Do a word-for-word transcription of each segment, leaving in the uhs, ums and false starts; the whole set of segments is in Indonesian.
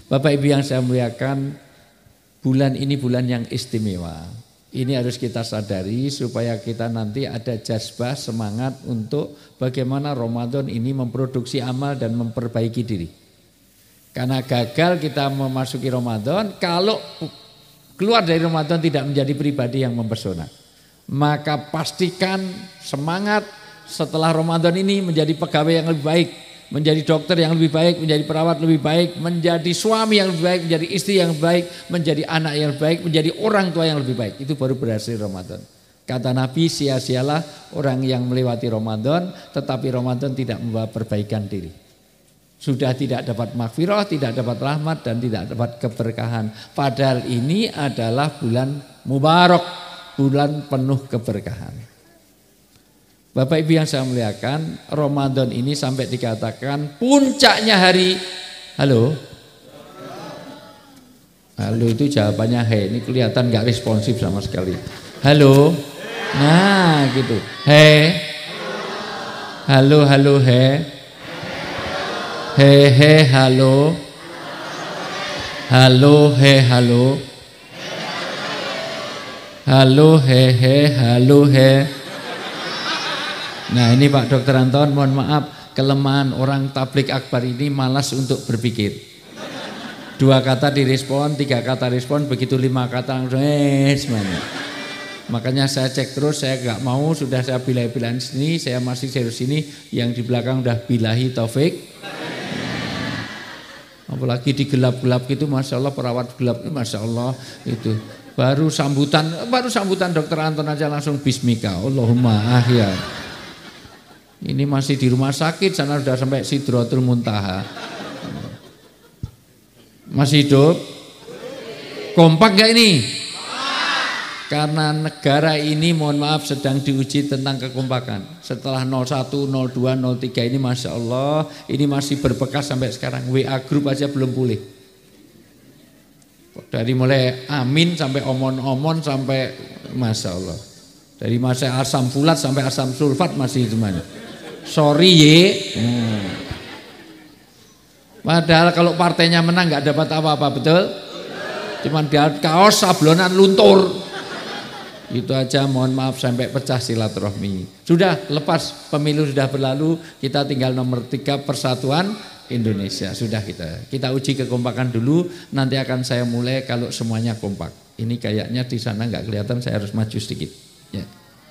Bapak Ibu yang saya muliakan, bulan ini bulan yang istimewa. Ini harus kita sadari supaya kita nanti ada jazbah, semangat untuk bagaimana Ramadan ini memproduksi amal dan memperbaiki diri. Karena gagal kita memasuki Ramadan kalau keluar dari Ramadan tidak menjadi pribadi yang mempesona. Maka pastikan semangat setelah Ramadan ini menjadi pegawai yang lebih baik, menjadi dokter yang lebih baik, menjadi perawat lebih baik, menjadi suami yang lebih baik, menjadi istri yang lebih baik, menjadi anak yang lebih baik, menjadi orang tua yang lebih baik. Itu baru berhasil Ramadan. Kata Nabi, sia-sialah orang yang melewati Ramadan tetapi Ramadan tidak membawa perbaikan diri. Sudah tidak dapat maghfirah, tidak dapat rahmat dan tidak dapat keberkahan. Padahal ini adalah bulan mubarak, bulan penuh keberkahan. Bapak Ibu yang saya muliakan, Ramadan ini sampai dikatakan puncaknya hari. Halo? Halo itu jawabannya he, ini kelihatan gak responsif sama sekali. Halo? Nah gitu. He? Halo, halo, he? He he halo. Halo he halo. Halo he he halo he. Nah ini Pak Dokter Anton, mohon maaf, kelemahan orang tablik akbar ini malas untuk berpikir. Dua kata direspon, tiga kata respon, begitu lima kata langsung eh semuanya. Makanya saya cek terus, saya gak mau, sudah saya bilah-bilahin sini, saya masih serius sini, yang di belakang udah bilahi taufik. Apalagi di gelap-gelap gitu, masya Allah perawat gelap itu, masya Allah itu baru sambutan, baru sambutan Dokter Anton aja langsung bismika, Allahumma ahyar. Ini masih di rumah sakit, sana sudah sampai Sidratul Muntaha. Masih hidup? Kompak gak ini? Karena negara ini mohon maaf sedang diuji tentang kekompakan. Setelah nol satu, nol dua, nol tiga ini masya Allah ini masih berbekas sampai sekarang. W A Group aja belum pulih. Dari mulai amin sampai omon-omon sampai masya Allah. Dari masa asam fulat sampai asam sulfat masih semuanya. Sorry ye. Hmm. Padahal kalau partainya menang nggak dapat apa-apa, betul? Cuman dia kaos sablonan luntur. Itu aja mohon maaf sampai pecah silaturahmi. Sudah lepas pemilu sudah berlalu, kita tinggal nomor tiga Persatuan Indonesia. Sudah kita kita uji kekompakan dulu, nanti akan saya mulai kalau semuanya kompak. Ini kayaknya di sana nggak kelihatan, saya harus maju sedikit. Ya.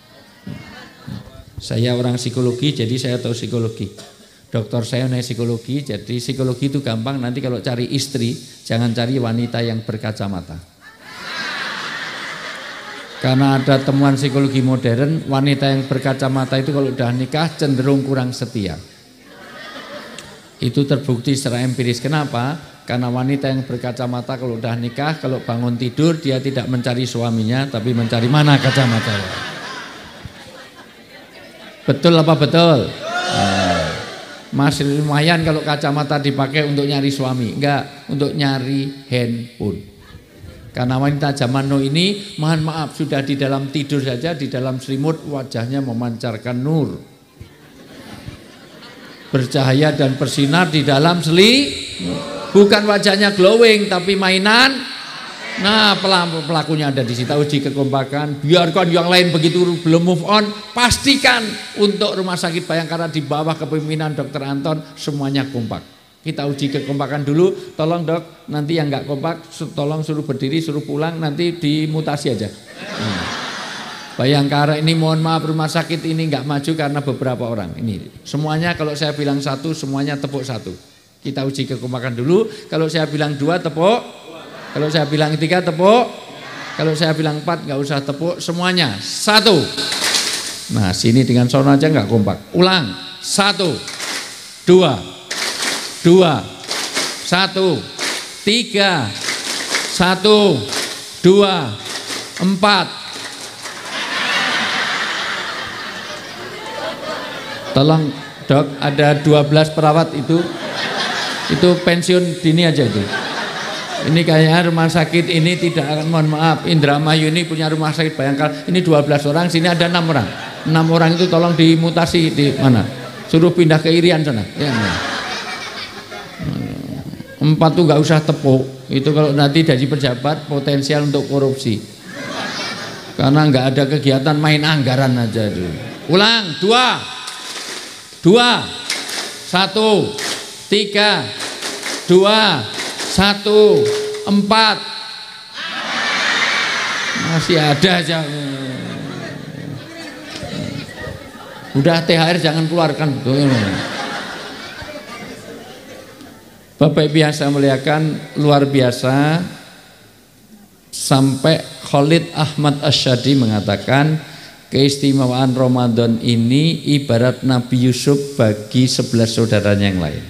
Saya orang psikologi, jadi saya tahu psikologi. Dokter saya naik psikologi, jadi psikologi itu gampang. Nanti kalau cari istri, jangan cari wanita yang berkacamata. Karena ada temuan psikologi modern, wanita yang berkacamata itu kalau udah nikah cenderung kurang setia. Itu terbukti secara empiris. Kenapa? Karena wanita yang berkacamata kalau udah nikah, kalau bangun tidur dia tidak mencari suaminya, tapi mencari mana kacamata. Betul apa betul? Nah, masih lumayan kalau kacamata dipakai untuk nyari suami, enggak, untuk nyari handphone. Karena wanita zaman now ini, mohon maaf, sudah di dalam tidur saja, di dalam selimut wajahnya memancarkan nur, bercahaya dan bersinar di dalam selimut. Bukan wajahnya glowing, tapi mainan. Nah pelakunya ada di situ. Uji kekompakan. Biarkan yang lain begitu belum move on, pastikan untuk Rumah Sakit Bayangkara di bawah kepemimpinan Dokter Anton semuanya kompak. Kita uji kekompakan dulu, tolong dok, nanti yang nggak kompak, tolong suruh berdiri, suruh pulang, nanti dimutasi aja. Hmm. Bayangkara ini mohon maaf rumah sakit ini nggak maju karena beberapa orang. Ini semuanya kalau saya bilang satu, semuanya tepuk satu. Kita uji kekompakan dulu. Kalau saya bilang dua, tepuk. Kalau saya bilang tiga, tepuk. Kalau saya bilang empat, nggak usah tepuk. Semuanya satu. Nah sini dengan sono aja nggak kompak. Ulang, satu, dua. Dua, satu, tiga, satu, dua, empat. Tolong dok, ada dua belas perawat itu, itu pensiun dini aja itu. Ini kayaknya rumah sakit ini tidak akan, mohon maaf, Indramayu ini punya rumah sakit Bayangkara, ini dua belas orang, sini ada enam orang. enam orang itu tolong dimutasi di mana? Suruh pindah ke Irian sana. Ya, Empat tuh nggak usah tepuk. Itu kalau nanti jadi pejabat potensial untuk korupsi. Karena nggak ada kegiatan main anggaran aja tuh. Ulang, dua, dua, satu, tiga, dua, satu, empat. Masih ada aja. Udah T H R jangan keluarkan. Bapak Ibu yang saya muliakan, luar biasa. Sampai Khalid Ahmad Asyadi mengatakan keistimewaan Ramadan ini ibarat Nabi Yusuf bagi sebelas saudaranya yang lain.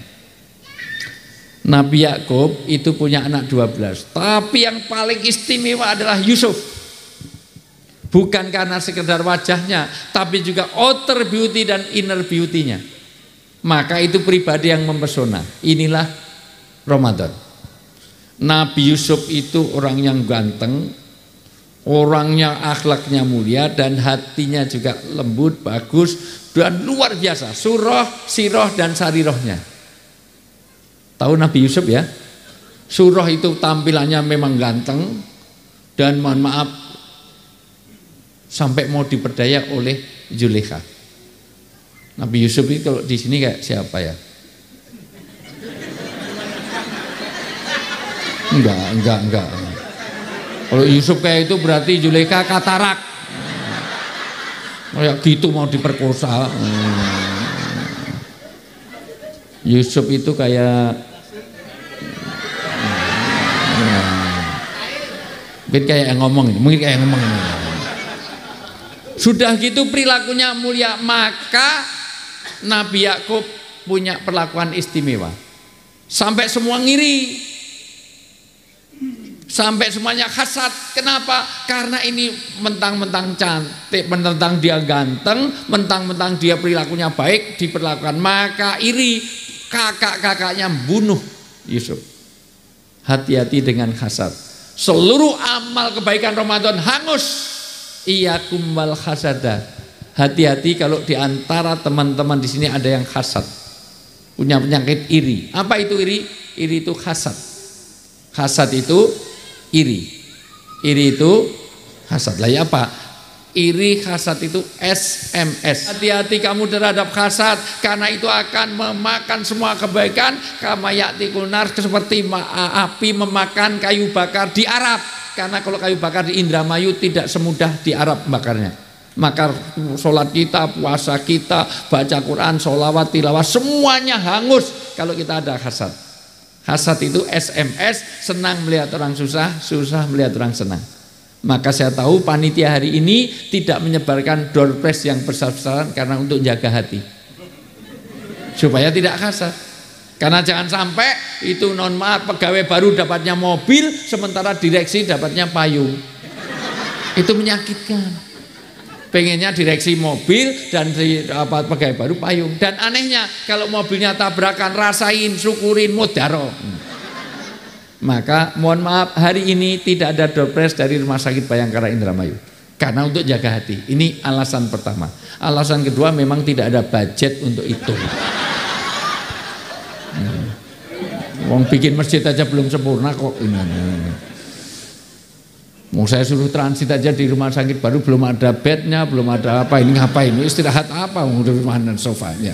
Nabi Yakub itu punya anak dua belas, tapi yang paling istimewa adalah Yusuf. Bukan karena sekedar wajahnya, tapi juga outer beauty dan inner beauty-nya. Maka itu pribadi yang mempesona. Inilah Ramadan. Nabi Yusuf itu orang yang ganteng, orangnya akhlaknya mulia dan hatinya juga lembut, bagus dan luar biasa. Surah, sirah dan sarirohnya. Tahu Nabi Yusuf ya? Surah itu tampilannya memang ganteng dan mohon maaf sampai mau diperdaya oleh Zulekha. Nabi Yusuf itu kalau di sini kayak siapa ya? Enggak, enggak, enggak. Kalau Yusuf kayak itu berarti Zulekha katarak. Kayak gitu mau diperkosa. Yusuf itu kayak mungkin kayak yang ngomong, mungkin kayak yang ngomong. Sudah gitu perilakunya mulia, maka Nabi Yakub punya perlakuan istimewa. Sampai semua ngiri. Sampai semuanya hasad. Kenapa? Karena ini mentang-mentang cantik, mentang-mentang dia ganteng, mentang-mentang dia perilakunya baik, diperlakukan, maka iri. Kakak-kakaknya bunuh Yusuf. Hati-hati dengan hasad. Seluruh amal kebaikan Ramadan hangus. Iyakum wal hasada. Hati-hati kalau diantara teman-teman di sini ada yang hasad, punya penyakit iri. Apa itu iri? Iri itu hasad. Hasad itu iri. Iri itu hasad. Lah ya apa? Iri hasad itu S M S. Hati-hati kamu terhadap hasad, karena itu akan memakan semua kebaikan. Kama ya'tikul nar, seperti api memakan kayu bakar di Arab. Karena kalau kayu bakar di Indramayu tidak semudah di Arab bakarnya. Maka sholat kita, puasa kita, baca Quran, sholawat, tilawah, semuanya hangus kalau kita ada hasad. Hasad itu S M S, senang melihat orang susah, susah melihat orang senang. Maka saya tahu panitia hari ini tidak menyebarkan door prize yang besar-besaran karena untuk jaga hati, supaya tidak hasad. Karena jangan sampai itu non maaf pegawai baru dapatnya mobil sementara direksi dapatnya payung. Itu menyakitkan. Pengennya direksi mobil dan di, apa, pegawai baru payung. Dan anehnya kalau mobilnya tabrakan, rasain, syukurin, mudaro. Maka mohon maaf hari ini tidak ada door prize dari Rumah Sakit Bayangkara Indramayu karena untuk jaga hati. Ini alasan pertama. Alasan kedua memang tidak ada budget untuk itu. Hmm. Wong bikin masjid aja belum sempurna kok ini. Mau saya suruh transit aja di rumah sakit baru belum ada bednya, belum ada apa, ini ngapain? Ini istirahat apa? Udah mana sofanya.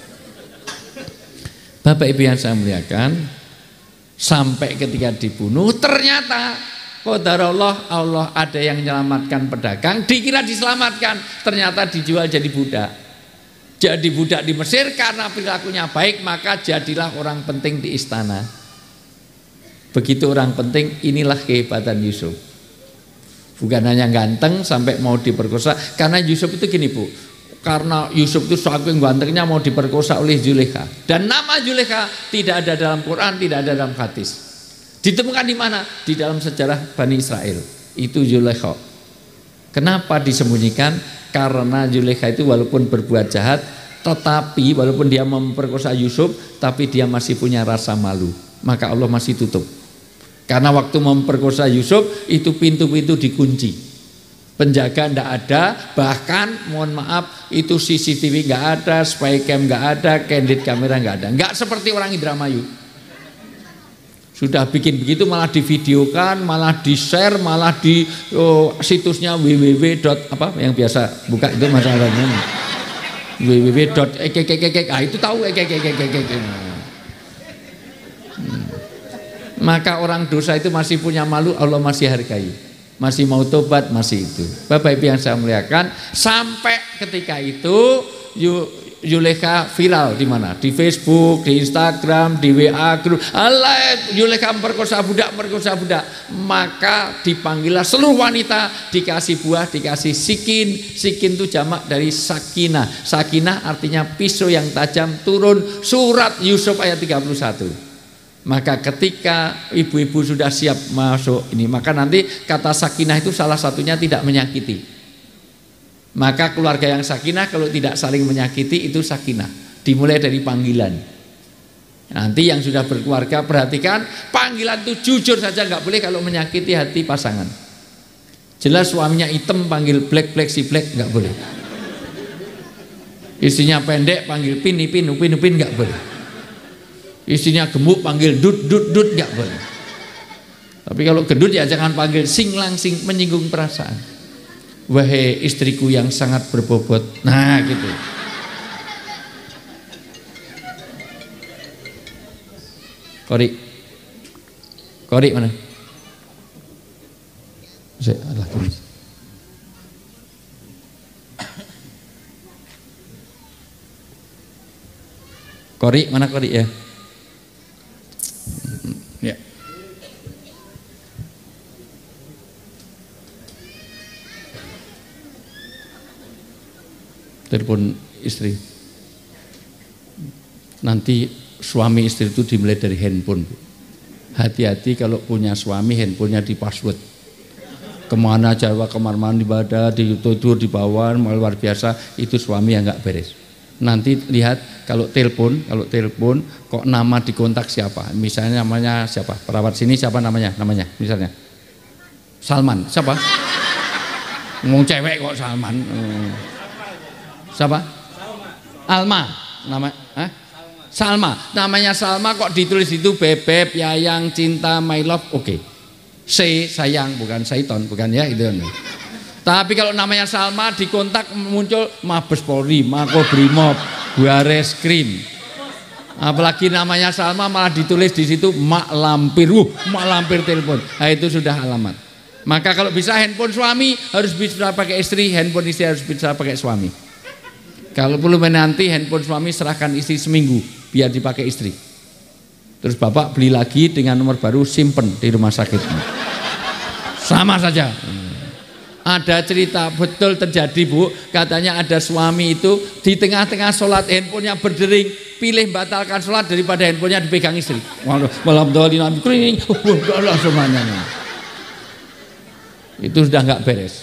Bapak Ibu yang saya muliakan, sampai ketika dibunuh ternyata qadarullah, Allah ada yang menyelamatkan pedagang, dikira diselamatkan, ternyata dijual jadi budak. Jadi budak di Mesir karena perilakunya baik, maka jadilah orang penting di istana. Begitu orang penting, inilah kehebatan Yusuf. Bukan hanya ganteng sampai mau diperkosa, karena Yusuf itu gini Bu, karena Yusuf itu saking gantengnya mau diperkosa oleh Zulekha. Dan nama Zulekha tidak ada dalam Quran, tidak ada dalam hadis. Ditemukan di mana? Di dalam sejarah Bani Israel. Itu Zulekha. Kenapa disembunyikan? Karena Zulekha itu walaupun berbuat jahat, tetapi walaupun dia memperkosa Yusuf, tapi dia masih punya rasa malu. Maka Allah masih tutup. Karena waktu memperkosa Yusuf itu pintu-pintu dikunci. Penjaga ndak ada, bahkan mohon maaf itu C C T V nggak ada, spy cam nggak ada, candid kamera nggak ada, nggak seperti orang Indramayu. Sudah bikin begitu malah divideokan, malah di-share, malah di oh, situsnya www. apa yang biasa buka itu masalahnya. www. ekekekekek. Ah itu tahu ekekekekek. Hmm. Maka orang dosa itu masih punya malu, Allah masih hargai. Masih mau tobat, masih itu. Bapak Ibu yang saya muliakan, sampai ketika itu Yulekha viral di mana? Di Facebook, di Instagram, di W A grup. Allah, Yulekha memperkosa budak, memperkosa budak. Maka dipanggillah seluruh wanita, dikasih buah, dikasih sikin. Sikin itu jamak dari sakinah. Sakinah artinya pisau yang tajam turun. Surat Yusuf ayat tiga puluh satu. Maka ketika ibu-ibu sudah siap masuk ini, maka nanti kata sakinah itu salah satunya tidak menyakiti. Maka keluarga yang sakinah kalau tidak saling menyakiti itu sakinah. Dimulai dari panggilan. Nanti yang sudah berkeluarga perhatikan, panggilan itu jujur saja nggak boleh kalau menyakiti hati pasangan. Jelas suaminya hitam panggil black black si black nggak boleh. Istrinya pendek panggil pin ipin upin upin nggak boleh. Istrinya gemuk panggil dut dut dut nggak boleh. Tapi kalau gendut ya jangan panggil sing langsing, menyinggung perasaan. Wahai istriku yang sangat berbobot. Nah gitu. Kori Kori mana? Saya lagi. Kori mana Kori ya? Ya. Telepon istri. Nanti suami istri itu dimulai dari handphone. Hati-hati kalau punya suami handphonenya di password. Kemana Jawa, kemana-mana ibadah, di tidur di bawah, luar biasa, itu suami yang nggak beres. Nanti lihat kalau telepon, kalau telepon kok nama di kontak siapa? Misalnya namanya siapa? Perawat sini siapa namanya? Namanya misalnya Salman. Siapa? Ngomong cewek kok Salman. Hmm. Siapa? Alma. Nama eh? Salma. Namanya Salma kok ditulis itu bebek, yayang, cinta, my love. Oke. Okay. C sayang bukan Saiton, bukan ya itu. Tapi kalau namanya Salma di kontak muncul Mabes Polri, Makobrimob, Bares Krim. Apalagi namanya Salma malah ditulis di situ Mak Lampir. Uh, Mak Lampir telepon. Nah, itu sudah alamat. Maka kalau bisa handphone suami harus bisa pakai istri, handphone istri harus bisa pakai suami. Kalau perlu menanti handphone suami serahkan istri seminggu biar dipakai istri. Terus bapak beli lagi dengan nomor baru, simpen di rumah sakit. Sama saja. Ada cerita betul terjadi Bu, katanya ada suami itu di tengah-tengah sholat handphonenya berdering, pilih batalkan sholat daripada handphonenya dipegang istri. Waduh, malam dolin nabi kering, Allah semuanya. Itu sudah nggak beres.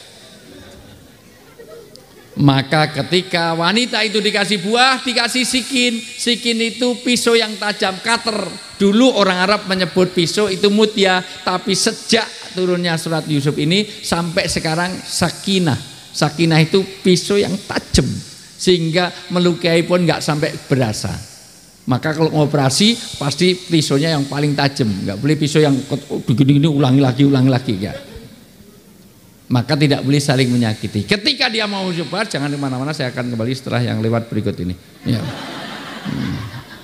Maka ketika wanita itu dikasih buah, dikasih sikin. Sikin itu pisau yang tajam, cutter. Dulu orang Arab menyebut pisau itu mutya, tapi sejak turunnya surat Yusuf ini sampai sekarang sakinah. Sakinah itu pisau yang tajam, sehingga melukai pun nggak sampai berasa. Maka kalau operasi pasti pisaunya yang paling tajam, nggak boleh pisau yang begini-gini ulangi lagi, ulangi lagi ya. Maka tidak boleh saling menyakiti. Ketika dia mau coba, jangan kemana-mana. Saya akan kembali setelah yang lewat berikut ini. Ya. Hmm.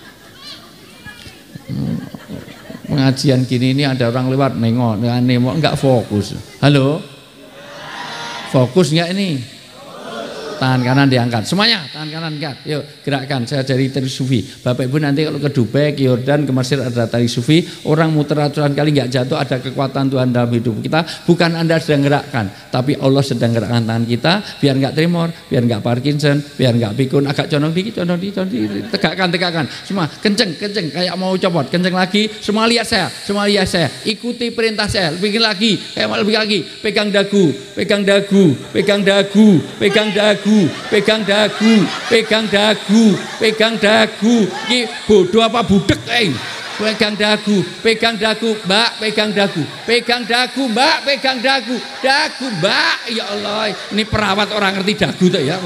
Pengajian gini ini ada orang lewat nengok, nengok nggak fokus. Halo, fokus nggak ini? Tangan kanan diangkat, semuanya tangan kanan angkat. Yuk gerakkan. Saya dari tari sufi. Bapak Ibu nanti kalau ke Dubai, ke Yordan, ke Mesir ada tari sufi. Orang muter ratusan kali nggak jatuh, ada kekuatan Tuhan dalam hidup kita. Bukan Anda sedang gerakkan, tapi Allah sedang gerakkan tangan kita biar nggak tremor, biar nggak Parkinson, biar nggak pikun. Agak condong dikit, condong dikit, condong dikit. Tegakkan, tegakkan. Semua kenceng, kenceng. Kayak mau copot, kenceng lagi. Semua lihat saya, semua lihat saya. Ikuti perintah saya. Lebih lagi, kayak lebih lagi. Pegang dagu, pegang dagu, pegang dagu, pegang dagu. Pegang dagu, pegang dagu, pegang dagu. Ini bodoh apa budek eh? Pegang dagu, pegang dagu, Mbak, pegang dagu, pegang dagu, Mbak, pegang dagu, dagu, Mbak. Ya Allah, ini perawat orang ngerti dagu tuh ya.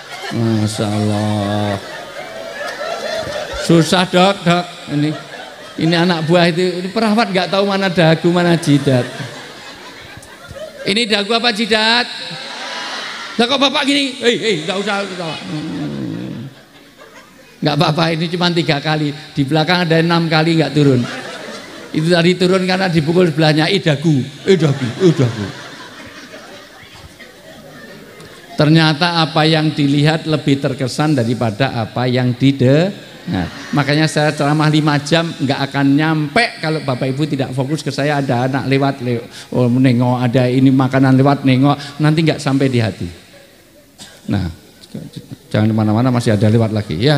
Masya Allah. Susah dok, dok ini. Ini anak buah itu, ini perawat nggak tahu mana dagu mana jidat. Ini dagu apa jidat? Lah kok bapak gini? Hei, hei, nggak usah, nggak apa-apa. Ini cuma tiga kali. Di belakang ada enam kali nggak turun. Itu tadi turun karena dipukul sebelahnya. Eh dagu, eh dagu, eh dagu. Ternyata apa yang dilihat lebih terkesan daripada apa yang didengar. Makanya saya ceramah lima jam nggak akan nyampe kalau Bapak Ibu tidak fokus ke saya. Ada anak lewat, lewat oh, nengok, ada ini makanan lewat, nengok, nanti nggak sampai di hati. Nah, jangan kemana-mana, masih ada lewat lagi. Ya,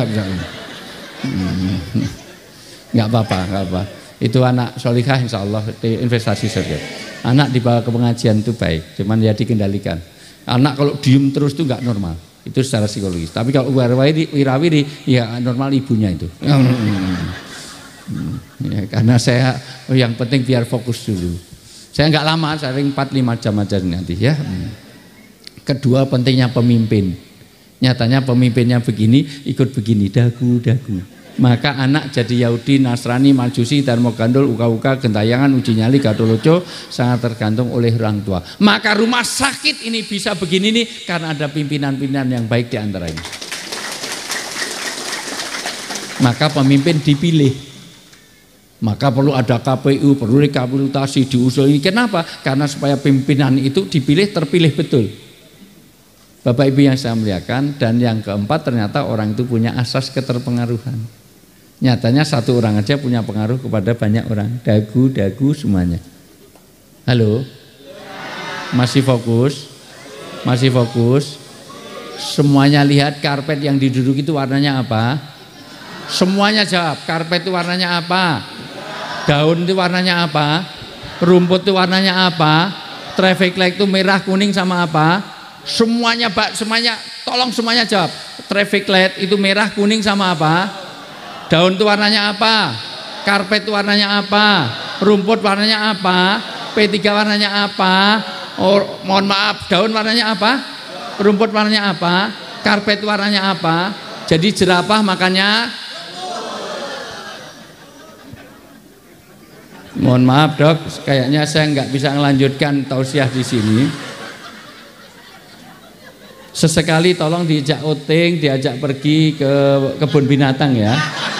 nggak apa-apa, nggak apa. Itu anak solihah, insya Allah investasi surga. Anak dibawa ke pengajian itu baik, cuman ya dikendalikan. Anak kalau diem terus itu nggak normal, itu secara psikologis. Tapi kalau wirawiri, wirawiri ya normal ibunya itu. Ya, karena saya oh yang penting biar fokus dulu. Saya nggak lama, sering empat lima jam aja nanti ya. Kedua pentingnya pemimpin. Nyatanya pemimpinnya begini, ikut begini, dagu-dagu. Maka anak jadi Yahudi, Nasrani, Majusi, Dharma Gandul, Uka-Uka, Gentayangan, Uji Nyali, Gatoloco sangat tergantung oleh orang tua. Maka rumah sakit ini bisa begini nih karena ada pimpinan-pimpinan yang baik di antara ini. Maka pemimpin dipilih. Maka perlu ada K P U, perlu rekapitulasi diusul ini. Kenapa? Karena supaya pimpinan itu dipilih terpilih betul. Bapak Ibu yang saya muliakan, dan yang keempat ternyata orang itu punya asas keterpengaruhan. Nyatanya satu orang aja punya pengaruh kepada banyak orang, dagu-dagu semuanya. Halo? Masih fokus? Masih fokus? Semuanya lihat karpet yang diduduk itu warnanya apa? Semuanya jawab, karpet itu warnanya apa? Daun itu warnanya apa? Rumput itu warnanya apa? Traffic light itu merah, kuning sama apa? Semuanya, Pak, semuanya, tolong semuanya jawab. Traffic light itu merah, kuning sama apa? Daun itu warnanya apa? Karpet itu warnanya apa? Rumput warnanya apa? P tiga warnanya apa? Oh, mohon maaf, daun warnanya apa? Rumput warnanya apa? Karpet warnanya apa? Jadi jerapah makanya, mohon maaf dok, kayaknya saya nggak bisa melanjutkan tausiah di sini. Sesekali tolong diajak outing, diajak pergi ke kebun binatang ya.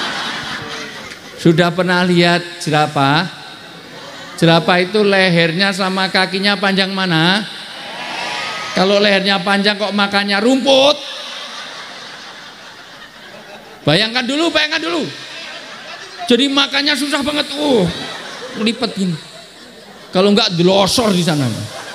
Sudah pernah lihat jerapah? Jerapah itu lehernya sama kakinya panjang mana? Kalau lehernya panjang kok makannya rumput? Bayangkan dulu, bayangkan dulu. Jadi makannya susah banget, uh, lipetin. Kalau enggak dilosor di sana.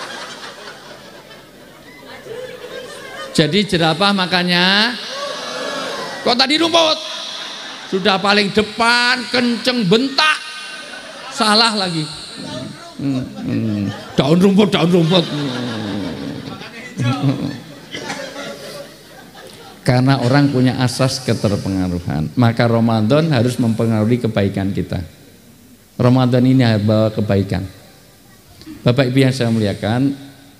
Jadi jerapah makannya, kok tadi rumput? Sudah paling depan, kenceng, bentak, salah lagi. Hmm, hmm. Daun rumput, daun rumput. Karena orang punya asas keterpengaruhan, maka Ramadan harus mempengaruhi kebaikan kita. Ramadan ini harus bawa kebaikan. Bapak Ibu yang saya muliakan,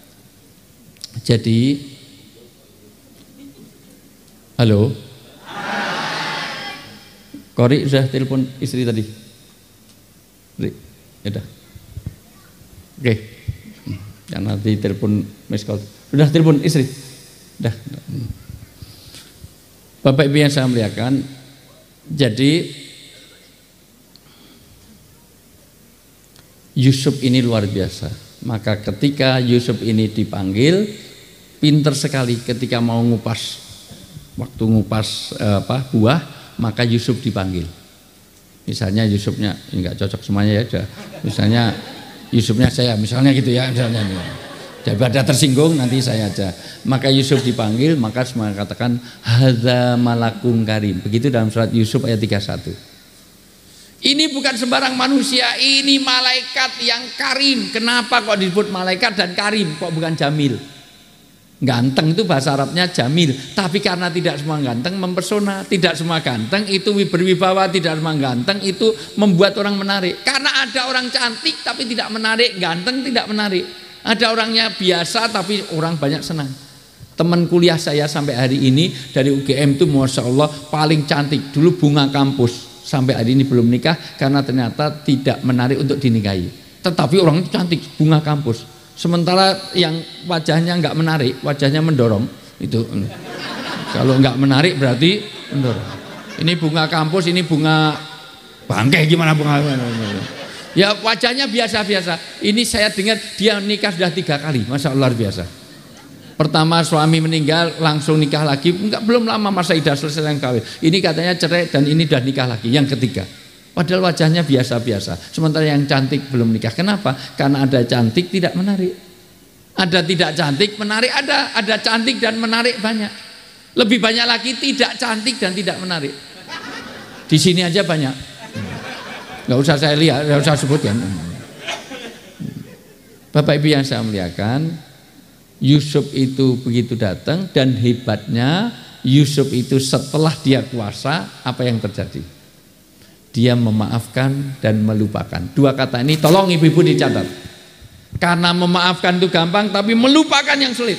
jadi, halo. Kori sudah telepon istri tadi? Rik, ya udah. Oke. Jangan nanti telepon miss call. Sudah telepon istri? Udah. Bapak Ibu yang saya muliakan, jadi Yusuf ini luar biasa. Maka ketika Yusuf ini dipanggil, pinter sekali ketika mau ngupas, waktu ngupas eh, apa buah, maka Yusuf dipanggil. Misalnya Yusufnya enggak cocok semuanya ya, misalnya Yusufnya saya, misalnya gitu ya, misalnya. Daripada tersinggung nanti saya aja. Maka Yusuf dipanggil, maka semua katakan hadza malakun karim. Begitu dalam surat Yusuf ayat tiga puluh satu. Ini bukan sembarang manusia, ini malaikat yang karim. Kenapa kok disebut malaikat dan karim, kok bukan jamil? Ganteng itu bahasa Arabnya jamil, tapi karena tidak semua ganteng mempesona, tidak semua ganteng itu berwibawa, tidak semua ganteng itu membuat orang menarik. Karena ada orang cantik tapi tidak menarik, ganteng tidak menarik. Ada orangnya biasa tapi orang banyak senang. Teman kuliah saya sampai hari ini dari U G M itu masya Allah paling cantik. Dulu bunga kampus, sampai hari ini belum nikah karena ternyata tidak menarik untuk dinikahi. Tetapi orang cantik, bunga kampus. Sementara yang wajahnya nggak menarik, wajahnya mendorong itu. Kalau nggak menarik berarti mendorong. Ini bunga kampus, ini bunga bangkai, gimana bunga? Ya wajahnya biasa-biasa. Ini saya dengar dia nikah sudah tiga kali, masya Allah luar biasa. Pertama suami meninggal langsung nikah lagi, enggak belum lama masa idah selesai yang kawin. Ini katanya cerai dan ini udah nikah lagi yang ketiga. Padahal wajahnya biasa-biasa. Sementara yang cantik belum nikah. Kenapa? Karena ada cantik tidak menarik. Ada tidak cantik menarik, ada ada cantik dan menarik banyak. Lebih banyak lagi tidak cantik dan tidak menarik. Di sini aja banyak. Nggak usah saya lihat, nggak usah sebutkan. Bapak Ibu yang saya muliakan, Yusuf itu begitu datang dan hebatnya Yusuf itu setelah dia kuasa apa yang terjadi? Dia memaafkan dan melupakan. Dua kata ini tolong ibu-ibu dicatat. Karena memaafkan itu gampang, tapi melupakan yang sulit.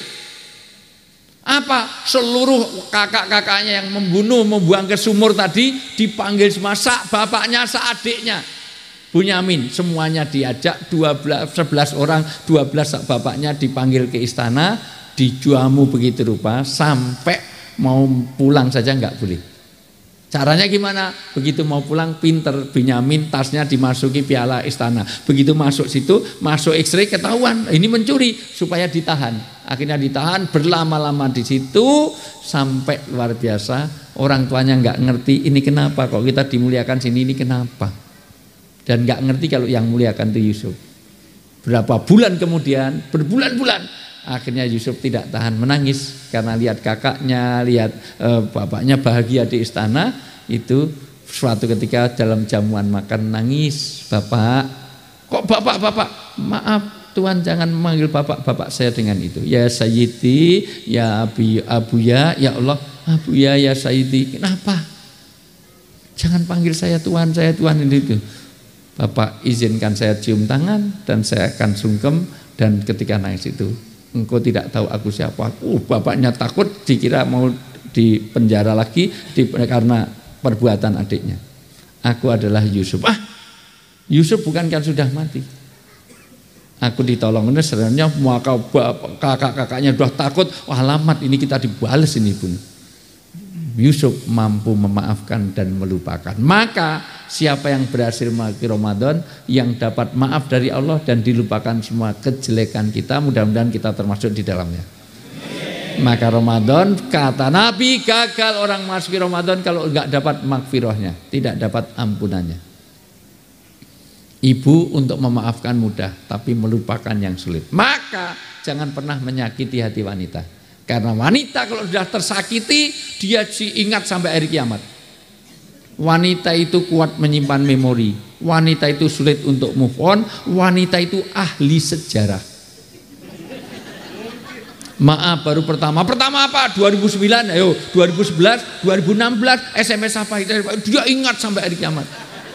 Apa? Seluruh kakak-kakaknya yang membunuh, membuang ke sumur tadi dipanggil semua, sak bapaknya, sak adiknya. Bunyamin, semuanya diajak, dua belas, sebelas orang, dua belas sak bapaknya dipanggil ke istana, dijamu begitu rupa, sampai mau pulang saja nggak boleh. Caranya gimana? Begitu mau pulang pinter Binyamin, tasnya dimasuki piala istana. Begitu masuk situ, masuk X-ray ketahuan ini mencuri supaya ditahan. Akhirnya ditahan berlama-lama di situ sampai luar biasa. Orang tuanya nggak ngerti ini kenapa kok kita dimuliakan sini, ini kenapa? Dan nggak ngerti kalau yang muliakan itu Yusuf. Berapa bulan kemudian, berbulan-bulan, akhirnya Yusuf tidak tahan menangis karena lihat kakaknya, lihat eh, bapaknya bahagia di istana. Itu suatu ketika dalam jamuan makan nangis, bapak, kok bapak bapak, maaf Tuhan jangan memanggil bapak bapak saya dengan itu. Ya Sayyidi, ya Abi, Abuya, ya Allah, Abuya, ya Sayyidi. Kenapa? Jangan panggil saya Tuhan, saya Tuhan itu. Bapak izinkan saya cium tangan dan saya akan sungkem. Dan ketika nangis itu, engkau tidak tahu aku siapa. Uh, bapaknya takut, dikira mau dipenjara lagi di, karena perbuatan adiknya. Aku adalah Yusuf. Ah, Yusuf bukankah sudah mati? Aku ditolong. Ini sebenarnya maka kakak-kakaknya sudah takut. Wah, alamat ini kita dibales ini pun. Yusuf mampu memaafkan dan melupakan. Maka siapa yang berhasil melewati Ramadan, yang dapat maaf dari Allah dan dilupakan semua kejelekan kita, mudah-mudahan kita termasuk di dalamnya. Maka Ramadan, kata Nabi, gagal orang masuki Ramadan kalau enggak dapat magfirahnya, tidak dapat ampunannya. Ibu untuk memaafkan mudah, tapi melupakan yang sulit. Maka jangan pernah menyakiti hati wanita. Karena wanita kalau sudah tersakiti, dia ingat sampai hari kiamat. Wanita itu kuat menyimpan memori. Wanita itu sulit untuk move on. Wanita itu ahli sejarah. Maaf baru pertama. Pertama apa? dua ribu sembilan, ayo dua ribu sebelas, dua ribu enam belas, S M S apa itu? Dia ingat sampai hari kiamat.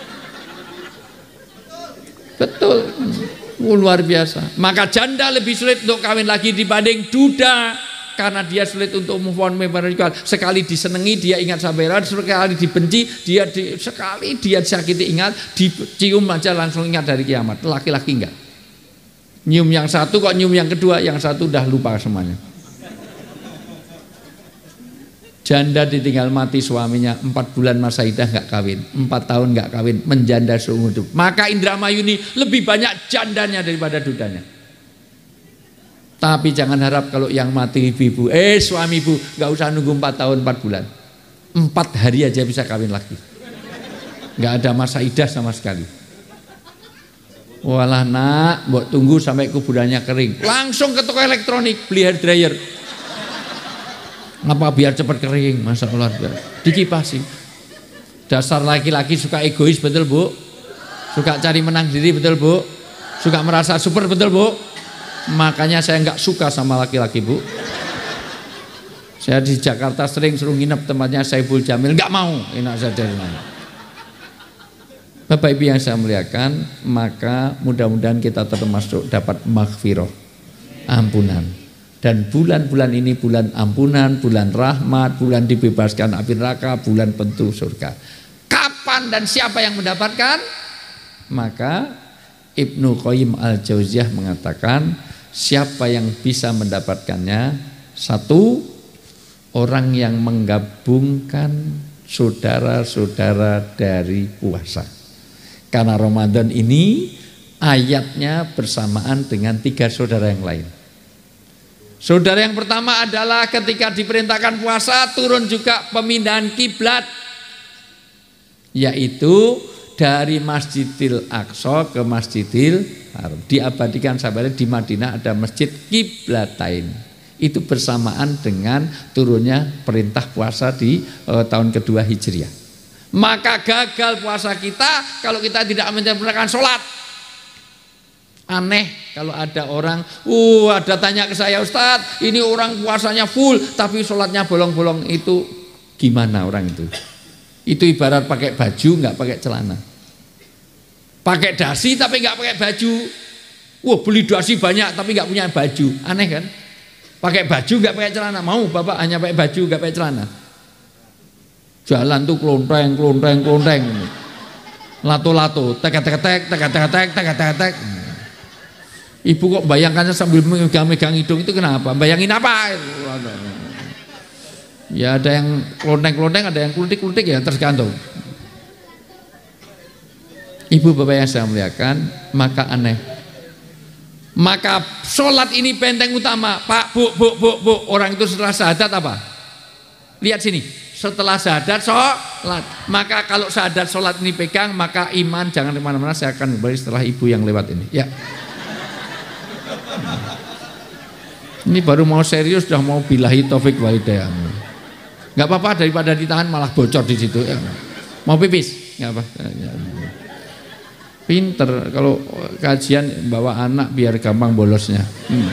Betul. Oh, luar biasa. Maka janda lebih sulit untuk kawin lagi dibanding duda. Karena dia sulit untuk move on. Sekali disenangi dia ingat sampai hari, sekali dibenci dia di, sekali dia sakiti ingat, dicium aja langsung ingat dari kiamat. Laki-laki enggak. Nyium yang satu kok nyium yang kedua, yang satu udah lupa semuanya. Janda ditinggal mati suaminya, empat bulan masa idah nggak kawin, empat tahun nggak kawin, menjanda seumur hidup. Maka Indramayu ini lebih banyak jandanya daripada dudanya. Tapi jangan harap kalau yang mati ibu, eh suami ibu nggak usah nunggu empat tahun empat bulan, empat hari aja bisa kawin lagi. Nggak ada masa idah sama sekali. Walah nak, buat tunggu sampai kuburannya kering. Langsung ke toko elektronik beli hair dryer. Ngapa biar cepat kering? Masya Allah, dikipasi. Dasar laki-laki suka egois, betul bu? Suka cari menang diri, betul bu? Suka merasa super, betul bu? Makanya saya nggak suka sama laki-laki bu. Saya di Jakarta sering suruh nginep tempatnya Saiful Jamil, nggak mau, enak saja. Bapak Ibu yang saya muliakan, maka mudah-mudahan kita termasuk dapat maghfirah, ampunan. Dan bulan-bulan ini bulan ampunan, bulan rahmat, bulan dibebaskan api neraka, bulan pentu surga. Kapan kapan dan siapa yang mendapatkan? Maka Ibnu Qayyim al-Jauziyah mengatakan siapa yang bisa mendapatkannya? Satu, orang yang menggabungkan saudara-saudara dari puasa. Karena Ramadan ini ayatnya bersamaan dengan tiga saudara yang lain. Saudara yang pertama adalah ketika diperintahkan puasa turun juga pemindahan kiblat, yaitu dari Masjidil Aqsa ke Masjidil Haram. Diabadikan sampai di Madinah ada Masjid Qiblatain. Itu bersamaan dengan turunnya perintah puasa di eh, tahun kedua Hijriah. Maka gagal puasa kita kalau kita tidak menyempurnakan sholat. Aneh kalau ada orang, uh ada tanya ke saya, Ustadz, ini orang puasanya full tapi sholatnya bolong-bolong, itu gimana orang itu? Itu ibarat pakai baju nggak pakai celana. Pakai dasi tapi nggak pakai baju. Wah, beli dasi banyak tapi nggak punya baju. Aneh kan? Pakai baju nggak pakai celana. Mau bapak hanya pakai baju nggak pakai celana? Jalan tuh klonteng, klonteng, klonteng. Lato-lato, tek-tek-tek, tek-tek-tek, tek-tek-tek. Ibu kok bayangkannya sambil megang-megang hidung itu kenapa? Bayangin apa? Ya ada yang klonteng-klonteng, ada yang klutik-klutik, ya tergantung. Ibu bapak yang saya muliakan, maka aneh. Maka sholat ini benteng utama. Pak, bu, bu, bu, bu. Orang itu setelah syahadat apa? Lihat sini. Setelah syahadat sholat. Maka kalau syahadat sholat ini pegang, maka iman jangan kemana-mana. Saya akan kembali setelah ibu yang lewat ini. Ya. Ini baru mau serius, sudah mau billahi taufik wa hidayah. Nggak apa-apa, daripada ditahan malah bocor di situ. Ya. Mau pipis? Nggak apa. Ya. Pinter kalau kajian bawa anak biar gampang bolosnya. Hmm.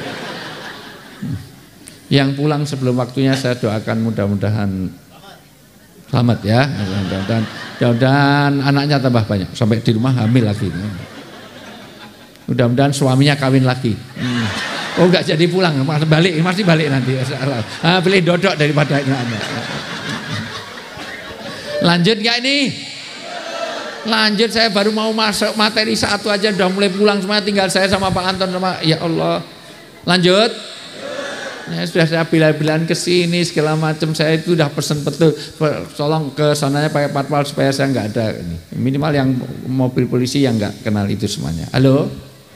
Yang pulang sebelum waktunya saya doakan mudah-mudahan selamat ya. Dan mudah-mudahan anaknya tambah banyak sampai di rumah hamil lagi. Mudah-mudahan suaminya kawin lagi. Hmm. Oh enggak jadi pulang, masih balik, masih balik nanti. Ah, pilih dodok daripada ini. Lanjut nggak ini? Lanjut, saya baru mau masuk materi satu aja udah mulai pulang semua, tinggal saya sama Pak Anton sama, ya Allah. Lanjut. Ya, sudah saya bilang-bilang ke sini segala macam, saya itu udah pesen betul, tolong ke sananya pakai patwal supaya saya nggak ada ini. Minimal yang mobil polisi yang nggak kenal itu semuanya. Halo.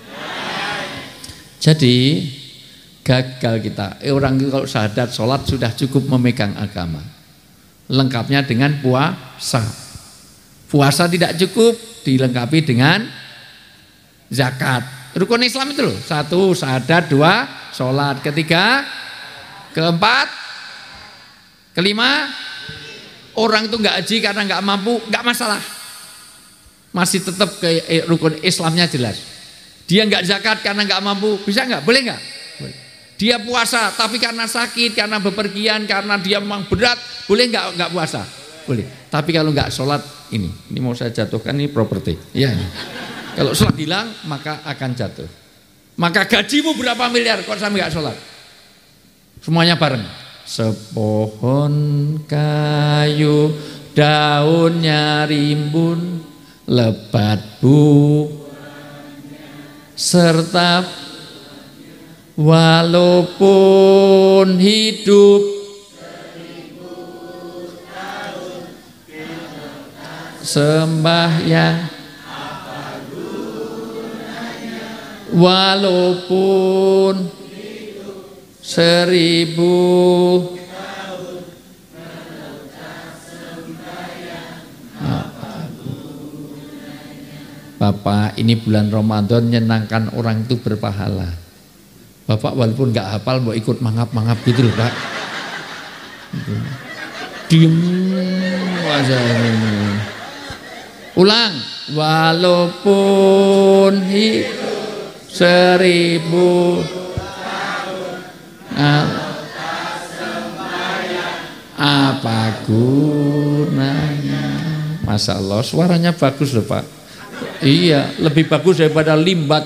Jadi gagal kita. Eh, orang itu kalau syahadat sholat sudah cukup memegang agama. Lengkapnya dengan puasa. Puasa tidak cukup, dilengkapi dengan zakat. Rukun Islam itu loh. Satu, syahadat. Dua, sholat. Ketiga, keempat, kelima, orang itu nggak haji karena nggak mampu, nggak masalah. Masih tetap ke rukun Islamnya jelas. Dia nggak zakat karena nggak mampu, bisa nggak? Boleh nggak? Dia puasa, tapi karena sakit, karena bepergian, karena dia memang berat, boleh nggak nggak puasa? Boleh. Tapi kalau nggak sholat, ini, ini mau saya jatuhkan, ini properti. Ya. Kalau sholat hilang, maka akan jatuh. Maka gajimu berapa miliar, kok sampai nggak sholat? Semuanya bareng. Sepohon kayu, daunnya rimbun, lebat bu, serta walaupun hidup sembahyang walaupun seribu Bapak, ini bulan Ramadan menyenangkan orang itu berpahala. Bapak walaupun nggak hafal mau ikut mangap-mangap gitu loh Pak. Diem aja ini. Ulang, walaupun hidup seribu tahun, apa gunanya? Masya Allah, suaranya bagus loh Pak. Iya, lebih bagus daripada limbat.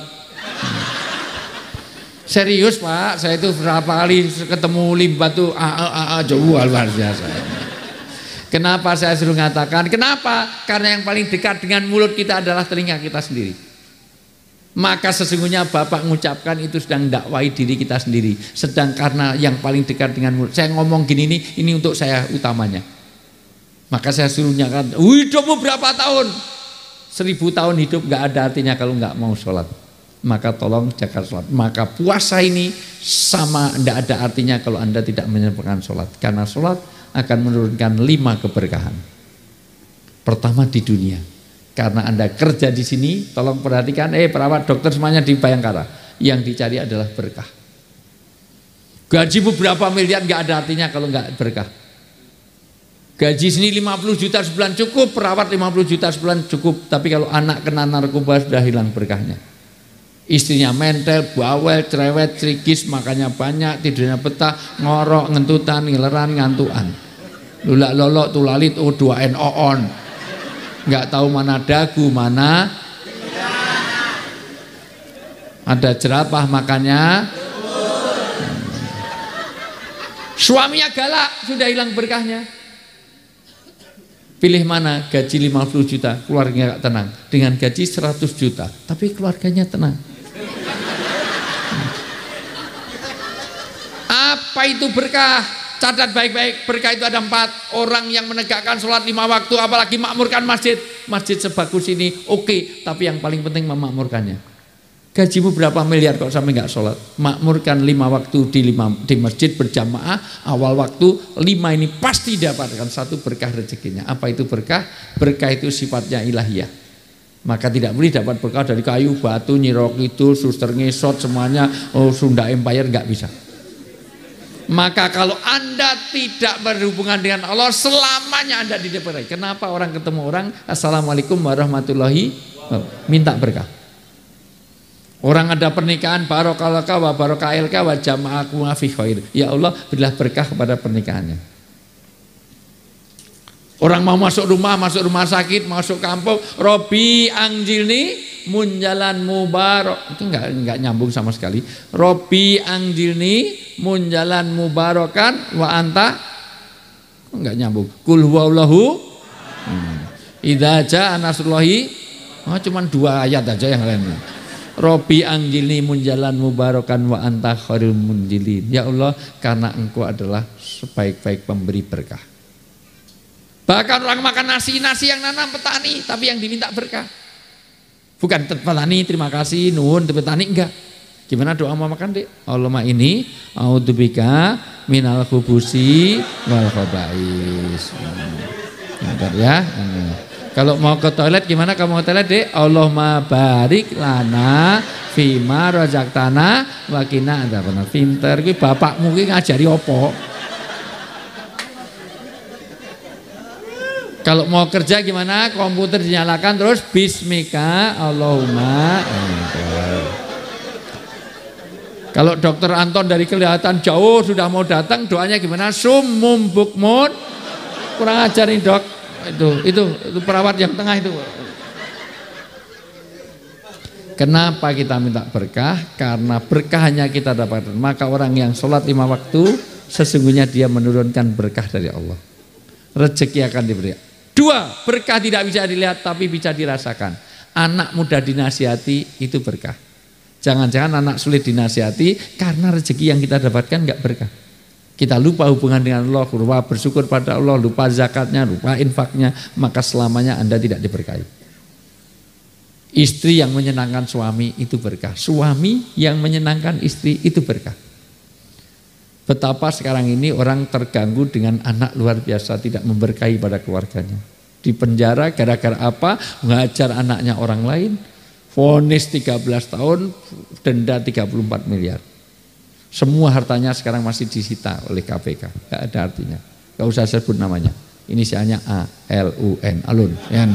Serius Pak, saya itu berapa kali ketemu limbat tuh, ah ah ah jauh luar biasa. Kenapa saya suruh mengatakan? Kenapa? Karena yang paling dekat dengan mulut kita adalah telinga kita sendiri. Maka sesungguhnya Bapak mengucapkan itu sedang dakwai diri kita sendiri. Sedang karena yang paling dekat dengan mulut. Saya ngomong gini nih, ini untuk saya utamanya. Maka saya suruh nyatakan, hidupmu berapa tahun? Seribu tahun hidup gak ada artinya kalau gak mau sholat. Maka tolong jaga sholat. Maka puasa ini sama tidak ada artinya kalau Anda tidak menyempurnakan sholat. Karena sholat akan menurunkan lima keberkahan. Pertama di dunia, karena Anda kerja di sini, tolong perhatikan, eh perawat, dokter semuanya di Bayangkara, yang dicari adalah berkah. Gajimu berapa miliar nggak ada artinya kalau nggak berkah. Gaji sini lima puluh juta sebulan cukup, perawat lima puluh juta sebulan cukup, tapi kalau anak kena narkoba sudah hilang berkahnya. Istrinya mentel, bawel, cerewet, cerigis, makannya banyak, tidurnya betah, ngorok, ngentutan, ngileran, ngantuan. Lulak lolok, tulalit, o dua n on. Nggak tahu mana dagu, mana ada jerapah makannya. Suaminya galak, sudah hilang berkahnya. Pilih mana? Gaji lima puluh juta, keluarganya gak tenang. Dengan gaji seratus juta, tapi keluarganya tenang. Apa itu berkah? Catat baik-baik, berkah itu ada empat. Orang yang menegakkan sholat lima waktu, apalagi makmurkan masjid. Masjid sebagus ini, oke, okay, tapi yang paling penting memakmurkannya. Gajimu berapa miliar kok sampai nggak sholat? Makmurkan lima waktu di, lima, di masjid berjamaah, awal waktu, lima ini pasti dapatkan satu berkah rezekinya. Apa itu berkah? Berkah itu sifatnya ilahiyah. Maka tidak boleh dapat berkah dari kayu, batu, nyirok itu, suster ngesot, semuanya, oh, Sunda Empire, nggak bisa. Maka kalau Anda tidak berhubungan dengan Allah, selamanya Anda diberkahi. Kenapa orang ketemu orang, assalamualaikum warahmatullahi wabarakatuh, minta berkah. Orang ada pernikahan, barokalaka wa barokailka wa jama'akum fi khair. Ya Allah, berilah berkah kepada pernikahannya. Orang mau masuk rumah, masuk rumah sakit, masuk kampung, Robi angjilni munjalan mubarok. Itu enggak enggak nyambung sama sekali. Robi angjilni munjalan mubarokan wa anta, enggak nyambung. Kul huwallahu hmm. idza jaa nasrullahi. Oh, cuman dua ayat aja yang lainnya. Robi angjilni munjalan mubarokan wa anta khairul munjilin. Ya Allah, karena Engkau adalah sebaik-baik pemberi berkah. Bahkan orang makan nasi, nasi yang nanam petani, tapi yang diminta berkah. Bukan petani terima kasih, nuhun, petani enggak. Gimana doa mau makan, Dek? Allahumma ini a'udzubika minal khubusi wal khaba'is. Nah, ya. Kalau mau ke toilet gimana kamu ke toilet, Dek? Allahumma barik lana fima razaqtana wa qina adzabannar. Pinter kuwi bapakmu ki ngajari opo? Kalau mau kerja gimana? Komputer dinyalakan terus bismika Allahumma. Kalau dokter Anton dari kelihatan jauh sudah mau datang, doanya gimana? Summum bukmun. Kurang ajar nih, Dok. Itu, itu itu perawat yang tengah itu. Kenapa kita minta berkah? Karena berkahnya kita dapatkan. Maka orang yang sholat lima waktu, sesungguhnya dia menurunkan berkah dari Allah. Rezeki akan diberi. Dua, berkah tidak bisa dilihat tapi bisa dirasakan. Anak mudah dinasihati itu berkah. Jangan-jangan anak sulit dinasihati karena rezeki yang kita dapatkan enggak berkah. Kita lupa hubungan dengan Allah, lupa bersyukur pada Allah, lupa zakatnya, lupa infaknya, maka selamanya Anda tidak diberkahi. Istri yang menyenangkan suami itu berkah. Suami yang menyenangkan istri itu berkah. Betapa sekarang ini orang terganggu dengan anak luar biasa, tidak memberkahi pada keluarganya. Di penjara gara-gara apa? Mengajar anaknya orang lain. Vonis tiga belas tahun, denda tiga puluh empat miliar. Semua hartanya sekarang masih disita oleh K P K. Gak ada artinya. Gak usah sebut namanya. Inisialnya A, L U N, Alun. Yan.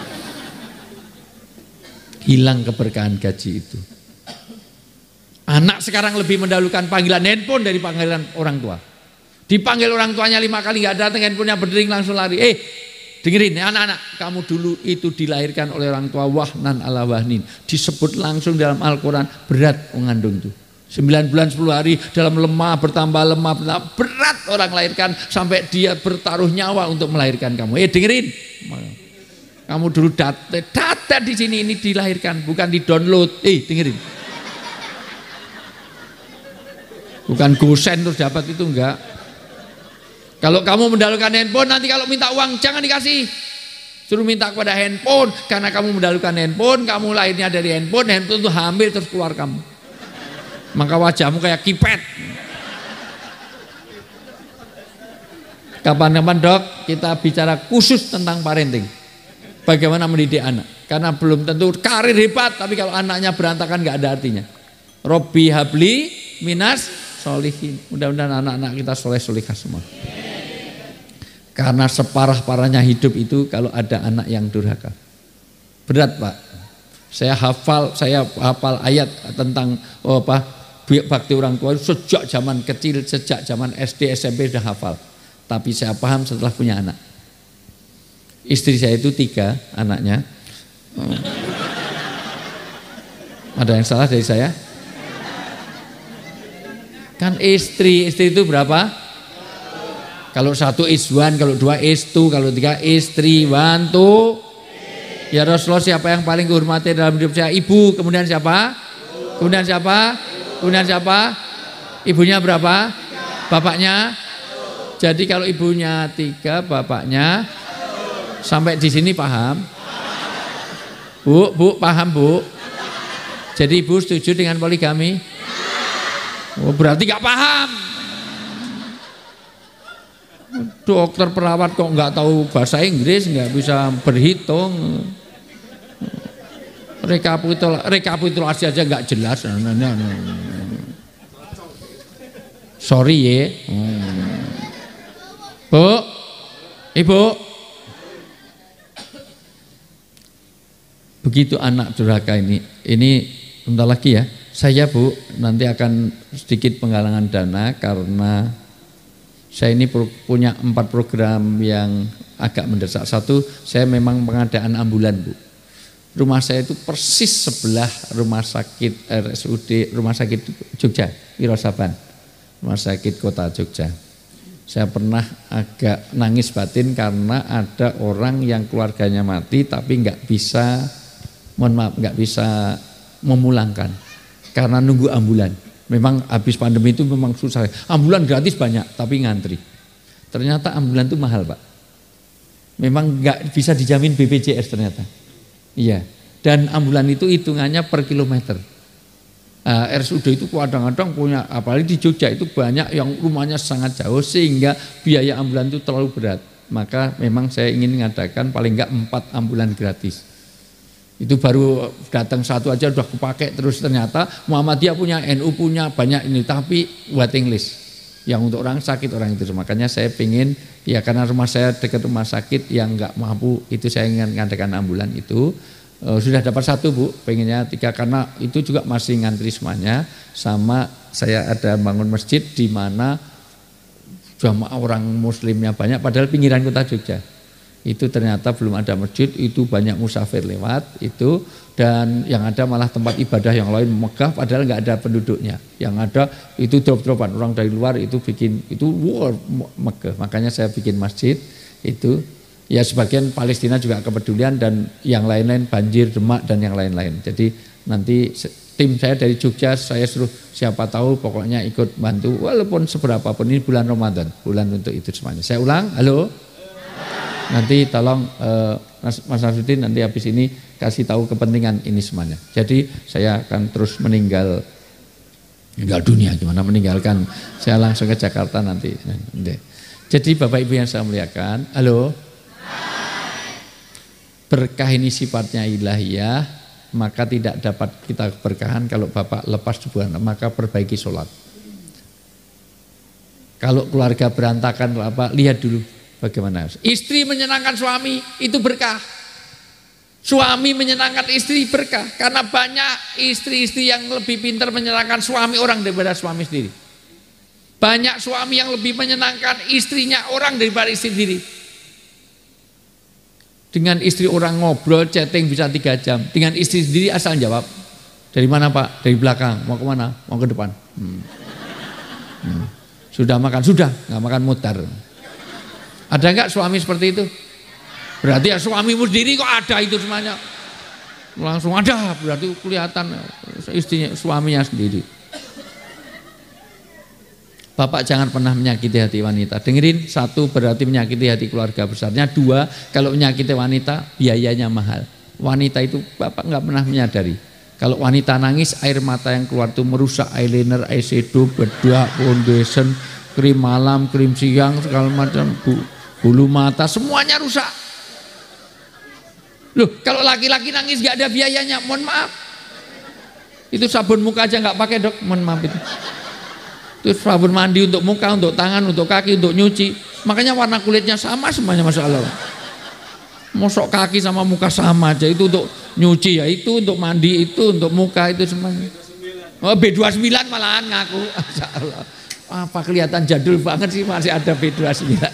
Hilang keberkahan gaji itu. Anak sekarang lebih mendahulukan panggilan handphone dari panggilan orang tua. Dipanggil orang tuanya lima kali nggak datang, handphonenya berdering langsung lari. Eh, dengerin ya anak-anak, kamu dulu itu dilahirkan oleh orang tua wahnan ala wahnin. Disebut langsung dalam Al-Quran, berat mengandung itu. sembilan bulan sepuluh hari dalam lemah, bertambah lemah, bertambah berat orang melahirkan sampai dia bertaruh nyawa untuk melahirkan kamu. Eh dengerin, kamu dulu data, data di sini ini dilahirkan, bukan di download. Eh dengerin, bukan gosen terus dapat itu enggak. Kalau kamu mendahulukan handphone, nanti kalau minta uang jangan dikasih, suruh minta kepada handphone, karena kamu mendahulukan handphone, kamu lahirnya dari handphone, handphone itu hamil terus keluar kamu. Maka wajahmu kayak kipet. Kapan-kapan dok kita bicara khusus tentang parenting, bagaimana mendidik anak, karena belum tentu karir hebat tapi kalau anaknya berantakan nggak ada artinya. Robbi habli minas solihin, mudah-mudahan anak-anak kita soleh solihah semua. Karena separah-parahnya hidup itu kalau ada anak yang durhaka. Berat pak. Saya hafal, saya hafal ayat tentang oh apa bakti orang tua sejak zaman kecil, sejak zaman S D S M P sudah hafal. Tapi saya paham setelah punya anak. Istri saya itu tiga anaknya. Oh. Ada yang salah dari saya? Kan istri, istri itu berapa? Kalau satu is one, kalau dua is two, kalau tiga is three, one, two. Ya Rasulullah, siapa yang paling dihormati dalam hidup saya? Ibu, kemudian siapa? Kemudian siapa? Kemudian siapa? Ibunya berapa? Bapaknya? Jadi kalau ibunya tiga, bapaknya sampai di sini paham? Bu, bu, paham bu? Jadi ibu setuju dengan poligami? Oh, berarti gak paham. Dokter perawat kok nggak tahu bahasa Inggris, nggak bisa berhitung. Rekapitulasi, rekapitulasi aja nggak jelas. Sorry ya. Bu, ibu. Begitu anak durhaka ini. Ini bentar lagi ya. Saya bu nanti akan sedikit penggalangan dana karena saya ini punya empat program yang agak mendesak. Satu, saya memang pengadaan ambulan bu. Rumah saya itu persis sebelah rumah sakit R S U D, rumah sakit Jogja, Wirosaban, rumah sakit kota Jogja. Saya pernah agak nangis batin karena ada orang yang keluarganya mati tapi nggak bisa, mohon maaf, nggak bisa memulangkan karena nunggu ambulan. Memang habis pandemi itu memang susah. Ambulan gratis banyak, tapi ngantri. Ternyata ambulan itu mahal pak. Memang nggak bisa dijamin B P J S ternyata. Iya. Dan ambulan itu hitungannya per kilometer. Uh, R S U D itu kadang-kadang punya, apalagi di Jogja itu banyak yang rumahnya sangat jauh sehingga biaya ambulan itu terlalu berat. Maka memang saya ingin mengadakan paling nggak empat ambulan gratis. Itu baru datang satu aja udah kepake terus. Ternyata Muhammadiyah punya, N U punya, banyak ini, tapi waiting list yang untuk orang sakit orang itu. Makanya saya ingin ya, karena rumah saya dekat rumah sakit yang nggak mampu, itu saya ingin mengadakan ambulan itu. E, sudah dapat satu bu, pengennya tiga karena itu juga masih ngantri semuanya. Sama saya ada bangun masjid di mana jamaah orang muslimnya banyak, padahal pinggiran kota Jogja. Itu ternyata belum ada masjid, itu banyak musafir lewat itu, dan yang ada malah tempat ibadah yang lain megah padahal nggak ada penduduknya. Yang ada itu drop-dropan orang dari luar itu bikin itu wow, megah. Makanya saya bikin masjid itu. Ya sebagian Palestina juga kepedulian dan yang lain-lain banjir, Demak dan yang lain-lain. Jadi nanti tim saya dari Jogja saya suruh siapa tahu pokoknya ikut bantu walaupun seberapa pun. Ini bulan Ramadan, bulan untuk itu semuanya. Saya ulang, halo. Nanti tolong uh, Mas, Mas Nasruddin nanti habis ini kasih tahu kepentingan ini semuanya. Jadi saya akan terus meninggal meninggal dunia, gimana meninggalkan, saya langsung ke Jakarta nanti. Jadi Bapak Ibu yang saya muliakan, halo. Berkah ini sifatnya ilahiyah, maka tidak dapat kita berkahan kalau Bapak lepas sebuah, maka perbaiki sholat. Kalau keluarga berantakan apa, lihat dulu bagaimana. Istri menyenangkan suami itu berkah. Suami menyenangkan istri berkah. Karena banyak istri-istri yang lebih pintar menyenangkan suami orang daripada suami sendiri. Banyak suami yang lebih menyenangkan istrinya orang daripada istri sendiri. Dengan istri orang ngobrol, chatting bisa tiga jam. Dengan istri sendiri asal jawab. Dari mana Pak? Dari belakang. Mau ke mana? Mau ke depan. Hmm. Hmm. Sudah makan? Sudah. Nggak makan mutar. Ada nggak suami seperti itu? Berarti ya suamimu sendiri kok ada itu semuanya. Langsung ada. Berarti kelihatan istrinya, suaminya sendiri. Bapak jangan pernah menyakiti hati wanita. Dengerin, satu berarti menyakiti hati keluarga besarnya. Dua, kalau menyakiti wanita biayanya mahal. Wanita itu Bapak nggak pernah menyadari. Kalau wanita nangis, air mata yang keluar itu merusak eyeliner, eyeshadow, bedak, foundation, krim malam, krim siang, segala macam, bulu mata, semuanya rusak. Loh, kalau laki-laki nangis nggak ada biayanya, mohon maaf. Itu sabun muka aja nggak pakai dok, mohon maaf itu. Itu sabun mandi untuk muka, untuk tangan, untuk kaki, untuk nyuci. Makanya warna kulitnya sama semuanya, masya Allah. Mosok kaki sama muka sama aja, itu untuk nyuci ya itu, untuk mandi itu, untuk muka itu semuanya. Oh B dua puluh sembilan malahan ngaku, masya Allah. Apa kelihatan jadul banget sih masih ada B dua puluh sembilan.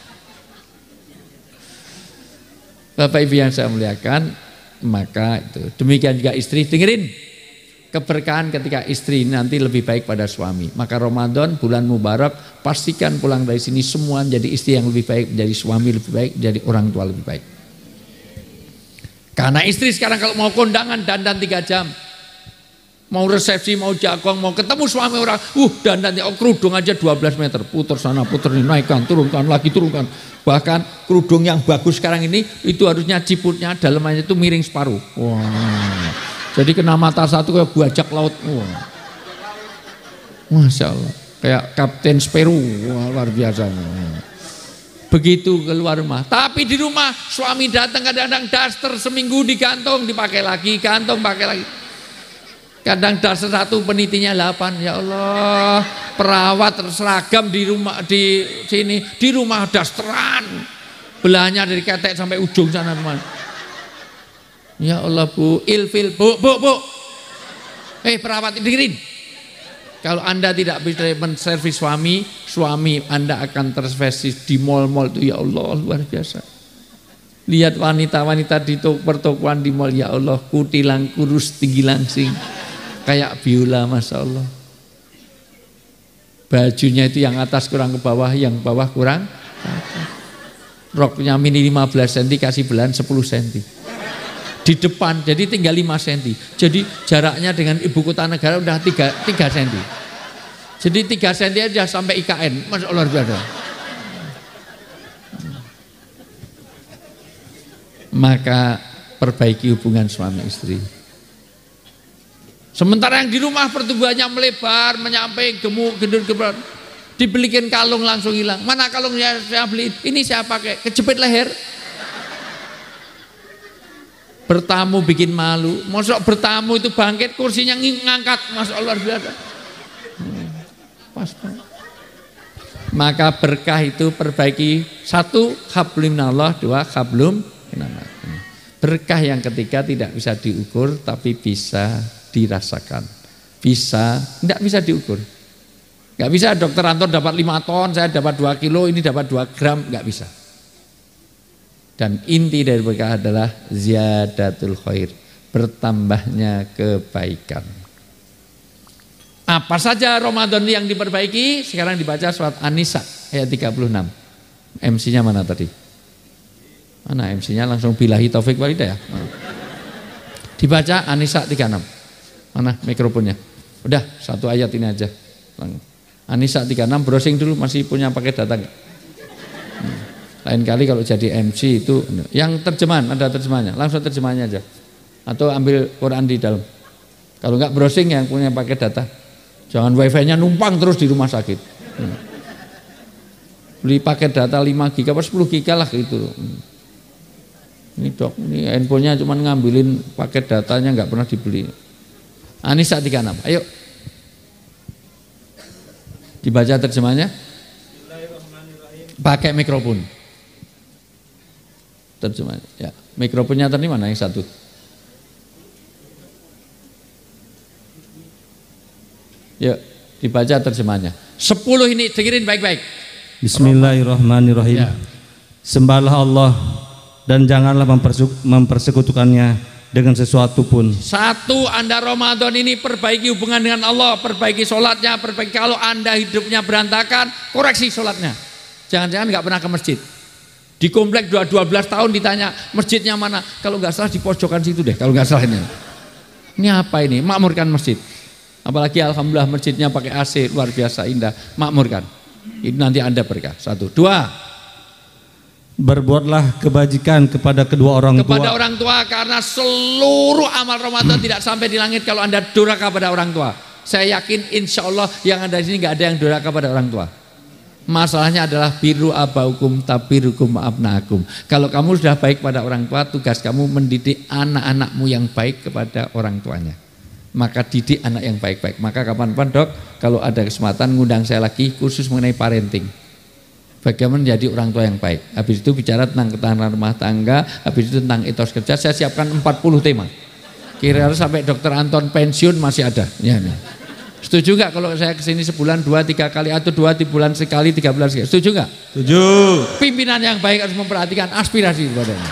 Bapak Ibu yang saya muliakan, maka itu demikian juga istri, dengerin. Keberkahan ketika istri nanti lebih baik pada suami. Maka Ramadan bulan mubarak, pastikan pulang dari sini semua menjadi istri yang lebih baik, menjadi suami lebih baik, menjadi orang tua lebih baik. Karena istri sekarang kalau mau kondangan dandan tiga jam, mau resepsi, mau jakong, mau ketemu suami orang, uh dandan oh, kerudung aja dua belas meter, putar sana putar ini, naikkan, turunkan lagi, turunkan. Bahkan kerudung yang bagus sekarang ini itu harusnya ciputnya dalamannya itu miring separuh. Wow. Jadi kena mata satu kayak bajak laut. Wah. Masya Allah. Kayak Kapten Sparrow. Wah, luar biasa. Begitu keluar rumah. Tapi di rumah suami datang kadang-kadang daster seminggu digantung dipakai lagi. Gantung pakai lagi. Kadang daster satu penitinya delapan. Ya Allah. Perawat seragam di rumah di sini. Di rumah dasteran. Belahnya dari ketek sampai ujung sana teman. Ya Allah Bu, ilfil, bu, bu, bu. Eh perawat dengerin. Kalau Anda tidak bisa menservis suami, suami Anda akan terservis di mal-mal itu. Ya Allah luar biasa. Lihat wanita-wanita di pertokoan di mal, ya Allah kutilang kurus tinggi langsing. Kayak biola, masya Allah. Bajunya itu yang atas kurang ke bawah, yang bawah kurang ke atas. Roknya mini lima belas sentimeter kasih belahan sepuluh sentimeter. Di depan jadi tinggal lima sentimeter. Jadi jaraknya dengan ibu kota negara udah tiga sentimeter. Jadi tiga sentimeter aja sampai I K N. Masya Allah biasa. Maka perbaiki hubungan suami istri. Sementara yang di rumah pertumbuhannya melebar, menyampai, gemuk, gendut, gebrak, dibelikan kalung langsung hilang. Mana kalungnya saya beli? Ini saya pakai, kejepit leher. Bertamu bikin malu, mosok bertamu itu bangkit kursinya ngangkat, masya Allah biasa. Hmm, pas, pas. Maka berkah itu perbaiki satu hablum minallah, dua hablum minannas. Berkah yang ketiga tidak bisa diukur tapi bisa dirasakan, bisa, tidak bisa diukur. Nggak bisa dokter Anton dapat lima ton, saya dapat dua kilo, ini dapat dua gram, nggak bisa. Dan inti dari berkah adalah ziyadatul khair, bertambahnya kebaikan. Apa saja Ramadan yang diperbaiki? Sekarang dibaca surat An-Nisa ayat tiga puluh enam. M C-nya mana tadi? Mana M C-nya? Langsung billahi taufik wal hidayah. Dibaca An-Nisa tiga puluh enam. Mana mikrofonnya? Udah satu ayat ini aja. An-Nisa tiga puluh enam, browsing dulu, masih punya pakai data enggak? Hmm. Lain kali kalau jadi M C itu yang terjemahan, ada terjemahannya, langsung terjemahannya aja. Atau ambil Quran di dalam. Kalau enggak browsing yang punya pakai data. Jangan wifi-nya numpang terus di rumah sakit. Hmm. Beli paket data lima giga atau sepuluh giga lah gitu. Hmm. Ini dok, ini handphonenya cuma ngambilin paket datanya, enggak pernah dibeli. An-Nisa tiga puluh enam, ayo. Dibaca terjemahannya. Pakai mikrofon. Terjemahan. Ya, mikrofonnya tadi mana yang satu? Ya, dibaca terjemahannya. Sepuluh ini dengerin baik-baik. Bismillahirrahmanirrahim. Ya. Sembahlah Allah dan janganlah mempersekutukannya dengan sesuatu pun. Satu, Anda Ramadan ini perbaiki hubungan dengan Allah, perbaiki sholatnya, perbaiki. Kalau Anda hidupnya berantakan, koreksi sholatnya. Jangan-jangan nggak pernah ke masjid. Di komplek dua belas tahun ditanya masjidnya mana, kalau nggak salah di pojokan situ deh, kalau nggak salah ini. Ini apa ini? Makmurkan masjid. Apalagi alhamdulillah masjidnya pakai A C, luar biasa indah. Makmurkan. Ini nanti Anda berkah. Satu, dua. Berbuatlah kebajikan kepada kedua orang tua. Kepada orang tua, karena seluruh amal Ramadan tidak sampai di langit kalau Anda durhaka pada orang tua. Saya yakin insya Allah yang ada di sini nggak ada yang durhaka pada orang tua. Masalahnya adalah biru abaukum tabirukum abnaakum. Kalau kamu sudah baik pada orang tua, tugas kamu mendidik anak-anakmu yang baik kepada orang tuanya. Maka didik anak yang baik-baik. Maka kapan-kapan dok, kalau ada kesempatan ngundang saya lagi khusus mengenai parenting. Bagaimana menjadi orang tua yang baik. Habis itu bicara tentang ketahanan rumah tangga, habis itu tentang etos kerja. Saya siapkan empat puluh tema. Kira-kira sampai dokter Anton pensiun masih ada. Ya, nih. Setuju nggak kalau saya kesini sebulan dua tiga kali atau dua di bulan sekali tiga bulan sekali? Setuju nggak? Setuju. Pimpinan yang baik harus memperhatikan aspirasi badannya.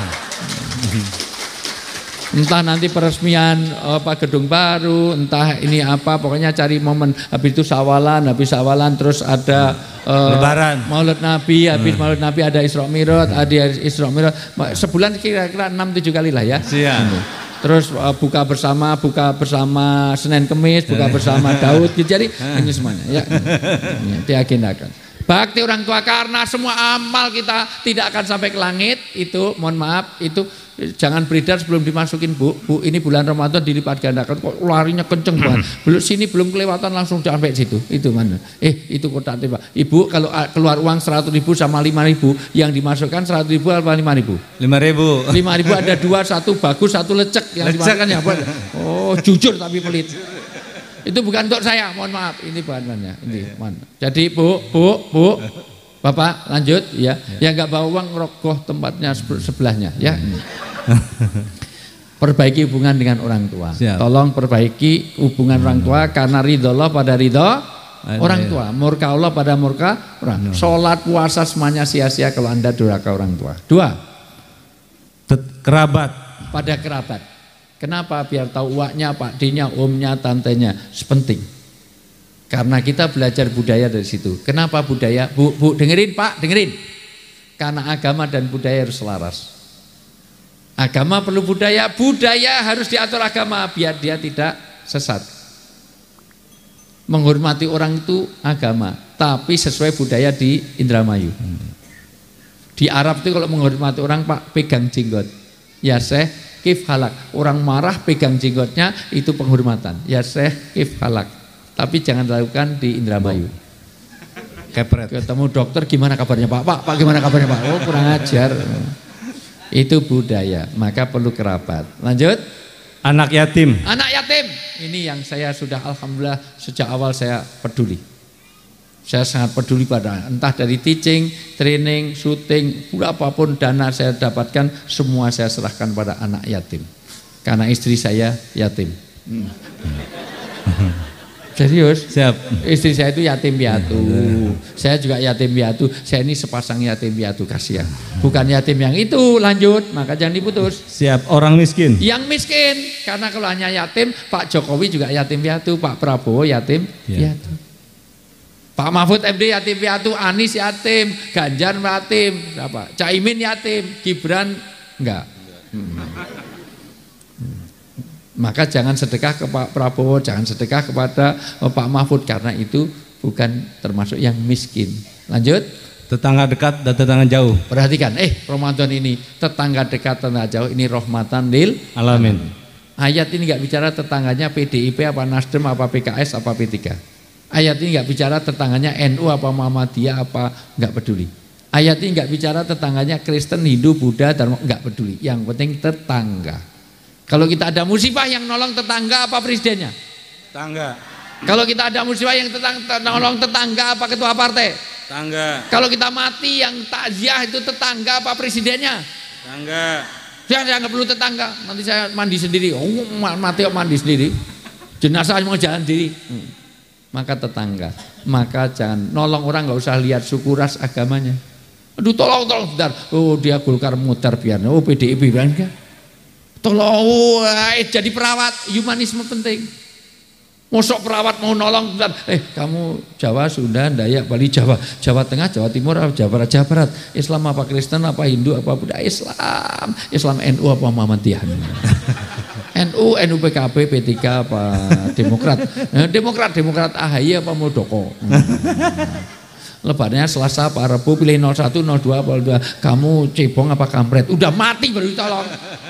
Entah nanti peresmian apa gedung baru, entah ini apa, pokoknya cari momen. Habis itu sawalan, habis sawalan terus ada uh, Lebaran, Maulid Nabi, habis hmm. Maulid Nabi ada Isra Mi'raj, ada Isra Mi'raj. Sebulan kira-kira enam tujuh kali lah ya. Siap. Terus uh, buka bersama, buka bersama Senin Kemis, buka bersama Daud. Jadi ini semuanya ya. Diagendakan. Bakti orang tua, karena semua amal kita tidak akan sampai ke langit. Itu mohon maaf, itu jangan beredar sebelum dimasukin bu. Bu ini bulan Ramadan dilipat gandakan, kok larinya kenceng banget. Belum sini belum kelewatan langsung sampai situ. Itu mana? Eh itu kotak tiba. Ibu kalau keluar uang seratus ribu sama lima ribu, yang dimasukkan seratus ribu apa lima ribu? Lima ribu. Lima ribu ada dua, satu bagus, satu lecek. Yang dimasukkan ya apa? Oh jujur tapi pelit. Itu bukan untuk saya, mohon maaf. Ini bahan-bahannya. Ini mana? Jadi bu, bu, bu, bapak lanjut ya. Ya nggak bawa uang rogoh tempatnya sebelahnya ya. Perbaiki hubungan dengan orang tua. Siap. Tolong perbaiki hubungan hmm. orang tua, karena ridho Allah pada ridho orang tua, murka Allah pada murka orang. Sholat, puasa semuanya sia-sia kalau Anda durhaka orang tua. Dua, kerabat. Pada kerabat. Kenapa? Biar tahu uaknya, pak D-nya, omnya, tantenya, sepenting. Karena kita belajar budaya dari situ. Kenapa budaya? Bu, bu dengerin pak, dengerin. Karena agama dan budaya harus selaras. Agama perlu budaya, budaya harus diatur agama biar dia tidak sesat. Menghormati orang itu agama, tapi sesuai budaya di Indramayu. Di Arab itu kalau menghormati orang pak pegang jenggot, ya Syekh kif halak. Orang marah pegang jenggotnya itu penghormatan. Ya Syekh kif halak. Tapi jangan dilakukan di Indramayu. Kepret. Ketemu dokter, gimana kabarnya Pak? Pak, Pak gimana kabarnya Pak? Oh kurang ajar. Itu budaya. Maka perlu kerabat. Lanjut. Anak yatim. Anak yatim. Ini yang saya sudah alhamdulillah sejak awal saya peduli. Saya sangat peduli pada, entah dari teaching, training, syuting, berapapun dana saya dapatkan, semua saya serahkan pada anak yatim. Karena istri saya yatim. Hmm. Serius? Siap. Istri saya itu yatim piatu. Saya juga yatim piatu. Saya ini sepasang yatim piatu, kasihan. Bukan yatim yang itu, lanjut, maka jangan diputus. Siap. Orang miskin. Yang miskin, karena kalau hanya yatim, Pak Jokowi juga yatim piatu, Pak Prabowo yatim piatu. Pak Mahfud M D yatim piatu, Anies yatim, Ganjar yatim, apa? Caimin yatim, Gibran enggak. Hmm. Maka jangan sedekah ke Pak Prabowo, jangan sedekah kepada Pak Mahfud, karena itu bukan termasuk yang miskin. Lanjut. Tetangga dekat dan tetangga jauh. Perhatikan, eh Ramadan ini tetangga dekat, tetangga jauh ini rahmatan lil alamin. Ayat ini enggak bicara tetangganya P D I P apa Nasdem apa P K S apa P tiga. Ayat ini enggak bicara tetangganya N U apa Muhammadiyah apa, enggak peduli. Ayat ini enggak bicara tetangganya Kristen, Hindu, Buddha, Dharma, enggak peduli. Yang penting tetangga. Kalau kita ada musibah yang nolong tetangga apa presidennya? Tetangga. Kalau kita ada musibah yang tetang, nolong tetangga apa ketua partai? Tetangga. Kalau kita mati yang takziah itu tetangga apa presidennya? Tetangga. Saya enggak perlu tetangga, nanti saya mandi sendiri. Oh, mati mandi sendiri. Jenazah mau jalan sendiri. Hmm. Maka tetangga. Maka jangan nolong orang, enggak usah lihat suku ras agamanya. Aduh tolong tolong bentar. Oh dia Golkar mutar biar. Oh P D I B biar enggak. Tolong eh, jadi perawat, humanisme penting. Mosok perawat mau nolong, eh kamu Jawa, Sunda, Dayak, Bali, Jawa, Jawa Tengah, Jawa Timur, Jawa Barat, Jawa Barat, Islam apa Kristen apa Hindu apa Buddha, Islam, Islam N U apa Muhammadiyah, N U, N U P K B, P tiga apa Demokrat, eh, Demokrat, Demokrat A H Y apa Muldoko. Lebarnya Selasa apa Rabu, pilih nol satu, nol dua apa nol dua, kamu cebong apa kampret, udah mati baru ditolong.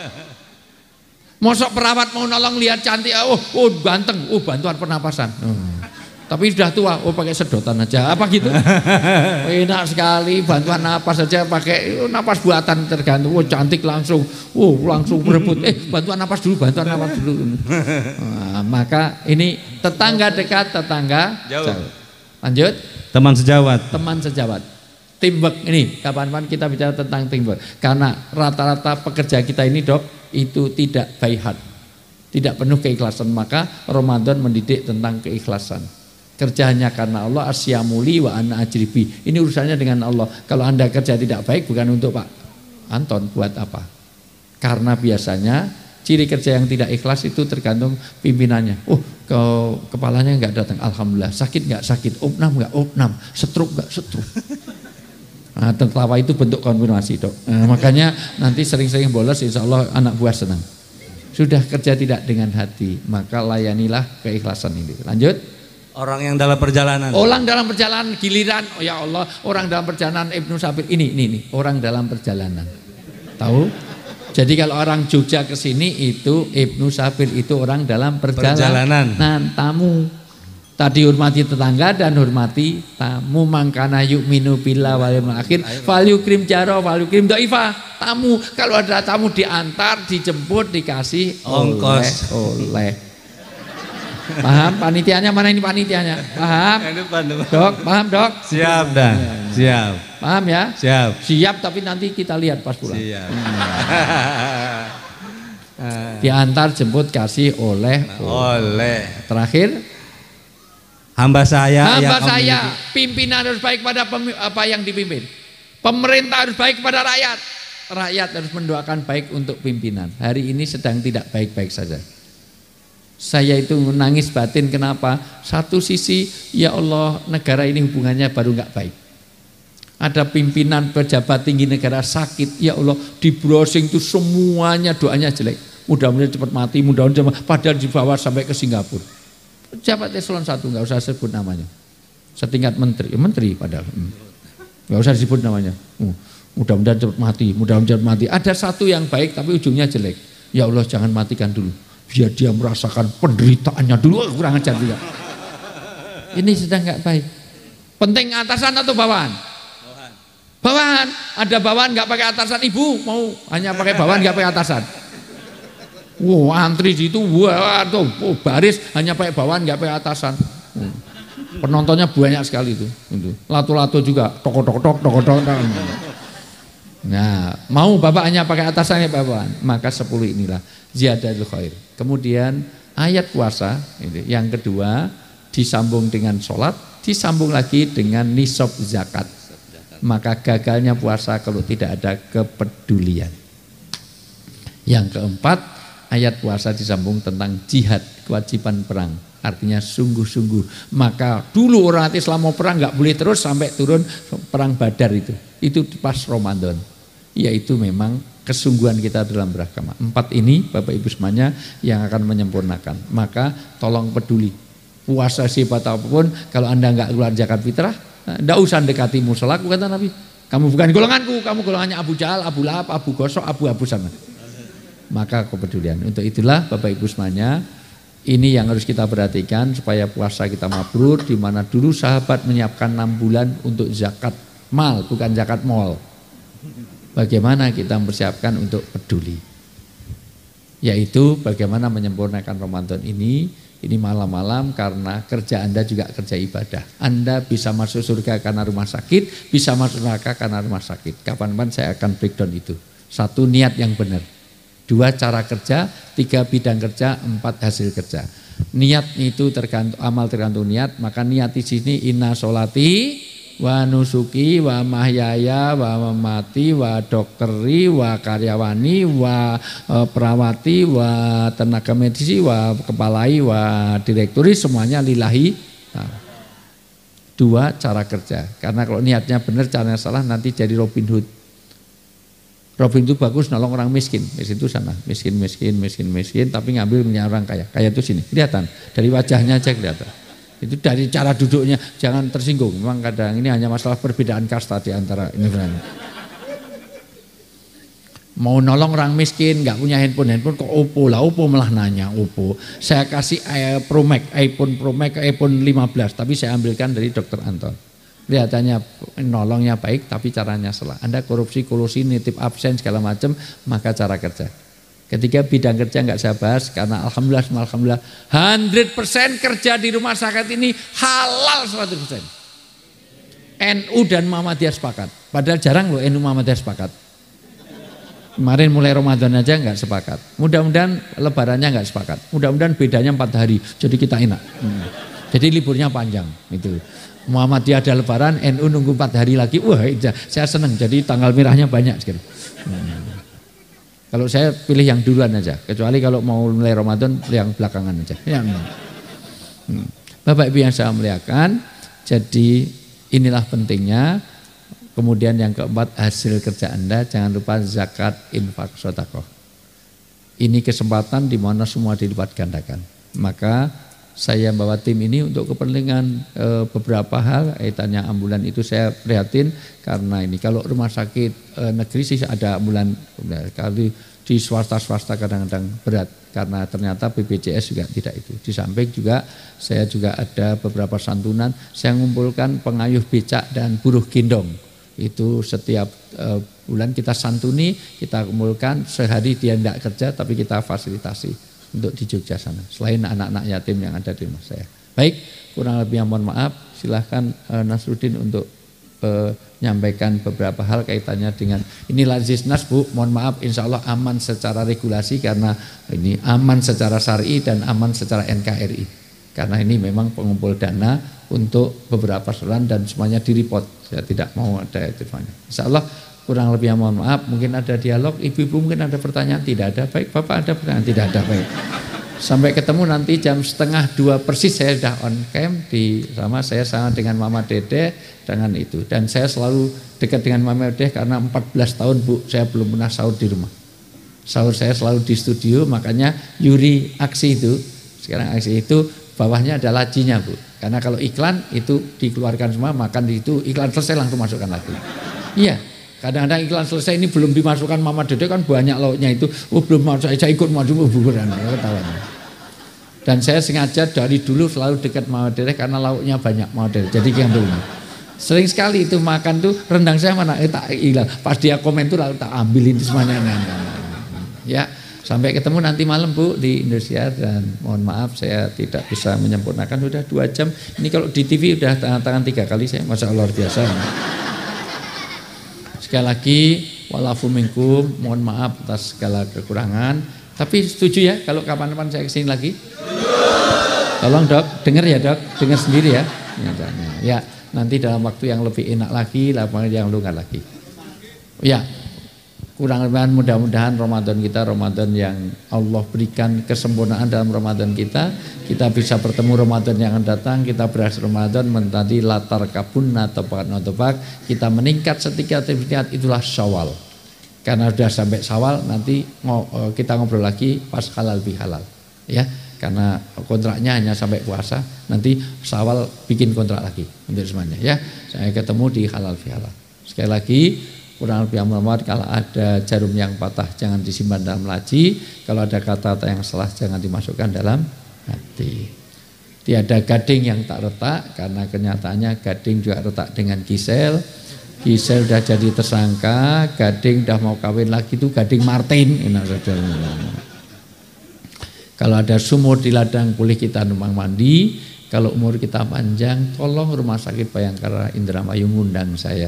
Mosok perawat mau nolong lihat cantik, oh, oh ganteng, oh bantuan pernapasan. Hmm. Tapi sudah tua, oh pakai sedotan aja, apa gitu? Oh, enak sekali, bantuan napas saja pakai oh, napas buatan tergantung, oh cantik langsung, oh langsung berebut, eh bantuan napas dulu, bantuan napas dulu. Nah, maka ini tetangga dekat, tetangga jauh. jauh. Lanjut. Teman sejawat. Teman sejawat. Teamwork ini, kapan-kapan kita bicara tentang teamwork. Karena rata-rata pekerja kita ini dok, itu tidak by heart, tidak penuh keikhlasan. Maka Ramadan mendidik tentang keikhlasan. Kerja hanya karena Allah, asyamuli wa ana ajribi. Ini urusannya dengan Allah. Kalau Anda kerja tidak baik bukan untuk Pak Anton, buat apa? Karena biasanya ciri kerja yang tidak ikhlas itu tergantung pimpinannya. Oh, ke, kepalanya enggak datang, alhamdulillah. Sakit enggak sakit, opnam enggak opnam, stroke enggak stroke. Nah, tertawa itu bentuk konfirmasi dok. Nah, makanya nanti sering-sering bolos, insya Allah anak buah senang. Sudah kerja tidak dengan hati, maka layanilah keikhlasan ini. Lanjut. Orang yang dalam perjalanan. Orang dalam perjalanan giliran, oh ya Allah, orang dalam perjalanan Ibnu Sabil ini, ini, ini, orang dalam perjalanan. Tahu? Jadi kalau orang Jogja ke sini itu Ibnu Sabil itu orang dalam perjalanan. perjalanan. Nah, tamu. Tadi hormati tetangga dan hormati tamu. Mangkana yu'minu billah wal yaumil akhir fal yukrim jaro fal yukrim dhaifah. Tamu, kalau ada tamu diantar, dijemput, dikasih ongkos oleh. Paham panitianya? Mana ini panitianya? Paham? Dok, paham dok? Siap dah. Siap. Paham ya? Siap. Siap, tapi nanti kita lihat pas pulang. Siap. Hmm. Diantar, jemput, kasih oleh. Oleh. Terakhir hamba saya, hamba saya, pimpinan harus baik pada apa yang dipimpin. Pemerintah harus baik kepada rakyat. Rakyat harus mendoakan baik untuk pimpinan. Hari ini sedang tidak baik-baik saja. Saya itu menangis batin, kenapa? Satu sisi, ya Allah, negara ini hubungannya baru nggak baik. Ada pimpinan pejabat tinggi negara sakit, ya Allah, di browsing itu semuanya doanya jelek. Mudah-mudahan cepat mati, mudah-mudahan padahal dibawa sampai ke Singapura. Pejabat eselon satu nggak usah sebut namanya, setingkat menteri, ya menteri padahal, nggak usah disebut namanya. Uh, mudah-mudahan cepat mati, mudah-mudahan cepat mati. Ada satu yang baik tapi ujungnya jelek. Ya Allah jangan matikan dulu, biar dia merasakan penderitaannya dulu. Kurang ajar juga. Ini sedang nggak baik. Penting atasan atau bawahan? Bawahan. Bawahan. Ada bawahan nggak pakai atasan, ibu mau hanya pakai bawahan nggak pakai atasan. Wow, antri di situ, wah tuh oh, baris hanya pakai bawahan nggak pakai atasan. Hmm. Penontonnya banyak sekali itu. Lato-lato juga, tok tok tok tok tok. Nah, mau bapak hanya pakai atasan ya bawahan, maka sepuluh inilah ziyadatul khair. Kemudian ayat puasa, ini. Yang kedua disambung dengan sholat, disambung lagi dengan nisab zakat. Maka gagalnya puasa kalau tidak ada kepedulian. Yang keempat, ayat puasa disambung tentang jihad, kewajiban perang, artinya sungguh-sungguh. Maka dulu orang Islam mau perang nggak boleh terus sampai turun perang Badar itu. Itu pas Ramadan. Yaitu memang kesungguhan kita dalam beragama. Empat ini Bapak Ibu semuanya yang akan menyempurnakan. Maka tolong peduli. Puasa sifat apapun, kalau Anda nggak keluar zakat fitrah, nggak usah dekati musola, kata Nabi. Kamu bukan golonganku, kamu golongannya Abu Jahal, Abu Lahab, Abu Gosok, Abu Abu sana. Maka kepedulian. Untuk itulah Bapak Ibu semuanya, ini yang harus kita perhatikan supaya puasa kita mabrur, di mana dulu sahabat menyiapkan enam bulan untuk zakat mal, bukan zakat mall. Bagaimana kita mempersiapkan untuk peduli? Yaitu bagaimana menyempurnakan Ramadan ini, ini malam-malam karena kerja Anda juga kerja ibadah. Anda bisa masuk surga karena rumah sakit, bisa masuk neraka karena rumah sakit. Kapan-kapan saya akan breakdown itu. Satu, niat yang benar. Dua, cara kerja. Tiga, bidang kerja. Empat, hasil kerja. Niat itu tergantung, amal tergantung niat. Maka niat di sini inna sholati wa nusuki wa mahyaya wa mamati wa dokteri wa karyawani wa e, perawati wa tenaga medisi wa kepalai wa direkturi semuanya lillahi. Nah, dua cara kerja. Karena kalau niatnya benar, caranya salah nanti jadi Robin Hood. Robin itu bagus nolong orang miskin, di situ sana miskin miskin miskin miskin, tapi ngambil punya orang kaya. Kaya itu sini kelihatan dari wajahnya aja kelihatan. Itu dari cara duduknya, jangan tersinggung. Memang kadang ini hanya masalah perbedaan kasta di antara ini. Mau nolong orang miskin, nggak punya handphone, handphone kok Oppo lah, Oppo malah nanya Oppo. Saya kasih Pro Max, iPhone Pro Max, iPhone lima belas, tapi saya ambilkan dari Dokter Anton. Kelihatannya nolongnya baik, tapi caranya salah. Anda korupsi, kolusi, nitip absen segala macam, maka cara kerja. Ketika bidang kerja nggak saya bahas karena alhamdulillah, alhamdulillah, seratus persen kerja di rumah sakit ini halal seratus persen. N U dan Muhammadiyah sepakat. Padahal jarang loh N U Muhammadiyah sepakat. Kemarin mulai Ramadan aja nggak sepakat. Mudah-mudahan Lebarannya nggak sepakat. Mudah-mudahan bedanya empat hari. Jadi kita enak. Hmm. Jadi liburnya panjang. Itu. Muhammadiyah ada Lebaran, N U nunggu empat hari lagi. Wah, saya senang. Jadi tanggal merahnya banyak sekali. Hmm. Kalau saya pilih yang duluan aja, kecuali kalau mau mulai Ramadan yang belakangan aja. Ya, hmm. Bapak Ibu yang saya muliakan, jadi inilah pentingnya. Kemudian yang keempat, hasil kerja Anda jangan lupa zakat, infak, sedekah. Ini kesempatan di mana semua dilipat gandakan. Maka saya bawa tim ini untuk kepentingan e, beberapa hal. Kaitannya ambulan itu saya prihatin karena ini kalau rumah sakit e, negeri sih ada ambulan, kali di swasta-swasta kadang-kadang berat karena ternyata B P J S juga tidak itu. Di samping juga saya juga ada beberapa santunan, saya mengumpulkan pengayuh becak dan buruh gendong. Itu setiap e, bulan kita santuni, kita kumpulkan, sehari dia tidak kerja tapi kita fasilitasi untuk di Jogja sana, selain anak-anak yatim yang ada di rumah saya. Baik, kurang lebih mohon maaf, silahkan uh, Nasruddin untuk uh, menyampaikan beberapa hal kaitannya dengan ini Lazisnas Bu, mohon maaf insya Allah aman secara regulasi karena ini aman secara syar'i dan aman secara N K R I. Karena ini memang pengumpul dana untuk beberapa saluran dan semuanya direport, saya tidak mau ada itu. Insya Allah kurang lebih mohon maaf, mungkin ada dialog, ibu-ibu mungkin ada pertanyaan, tidak ada, baik Bapak ada pertanyaan, tidak ada, baik. Sampai ketemu nanti jam setengah dua persis saya sudah on cam di sama saya sama dengan Mama Dede dengan itu. Dan saya selalu dekat dengan Mama Dede karena empat belas tahun Bu, saya belum pernah sahur di rumah. Sahur saya selalu di studio, makanya Yuri aksi itu, sekarang aksi itu bawahnya ada lacinya Bu. Karena kalau iklan itu dikeluarkan semua, makan di itu, iklan selesai langsung masukkan lagi. Iya. Kadang-kadang iklan selesai ini belum dimasukkan Mama Dede kan banyak lauknya itu. Oh belum masuk, saya ikut maju buburan ya ketahuan. Dan saya sengaja dari dulu selalu dekat Mama Dede karena lauknya banyak Mama Dede. Jadi yang dulu. Sering sekali itu makan tuh rendang saya mana eh, tak hilang. Pas dia komen tuh lalu tak ambilin semuanya. Ya, sampai ketemu nanti malam Bu di Indonesia dan mohon maaf saya tidak bisa menyempurnakan sudah dua jam. Ini kalau di T V udah tangan-tangan tiga kali saya masya Allah luar biasa. Sekali lagi walafu minkum, mohon maaf atas segala kekurangan. Tapi setuju ya kalau kapan-kapan saya kesini lagi? Tolong Dok, dengar ya Dok, dengar sendiri ya. Ya, nanti dalam waktu yang lebih enak lagi, lapangan yang longgar lagi. Ya, kurang lebih mudah-mudahan Ramadan kita Ramadan yang Allah berikan kesempurnaan dalam Ramadan kita. Kita bisa bertemu Ramadan yang akan datang, kita berhasil Ramadan menjadi latar kabunna topak notopak, kita meningkat setiap tingkat itulah Syawal. Karena sudah sampai Syawal nanti kita ngobrol lagi pas halal bihalal. Ya, karena kontraknya hanya sampai puasa, nanti Syawal bikin kontrak lagi untuk semuanya ya. Saya ketemu di halal bihalal. Sekali lagi kurang lebih amal kalau ada jarum yang patah jangan disimpan dalam laci, kalau ada kata-kata yang salah jangan dimasukkan dalam hati. Tiada gading yang tak retak karena kenyataannya gading juga retak dengan Gisel. Gisel sudah jadi tersangka, gading sudah mau kawin lagi itu gading Martin. Kalau ada sumur di ladang boleh kita numpang mandi. Kalau umur kita panjang tolong Rumah Sakit Bayangkara Indramayu ngundang saya.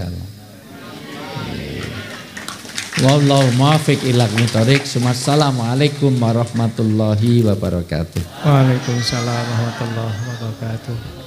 Wallahu muwaffiq ila aqwamit. Assalamualaikum warahmatullahi wabarakatuh. Waalaikumsalam warahmatullahi wabarakatuh.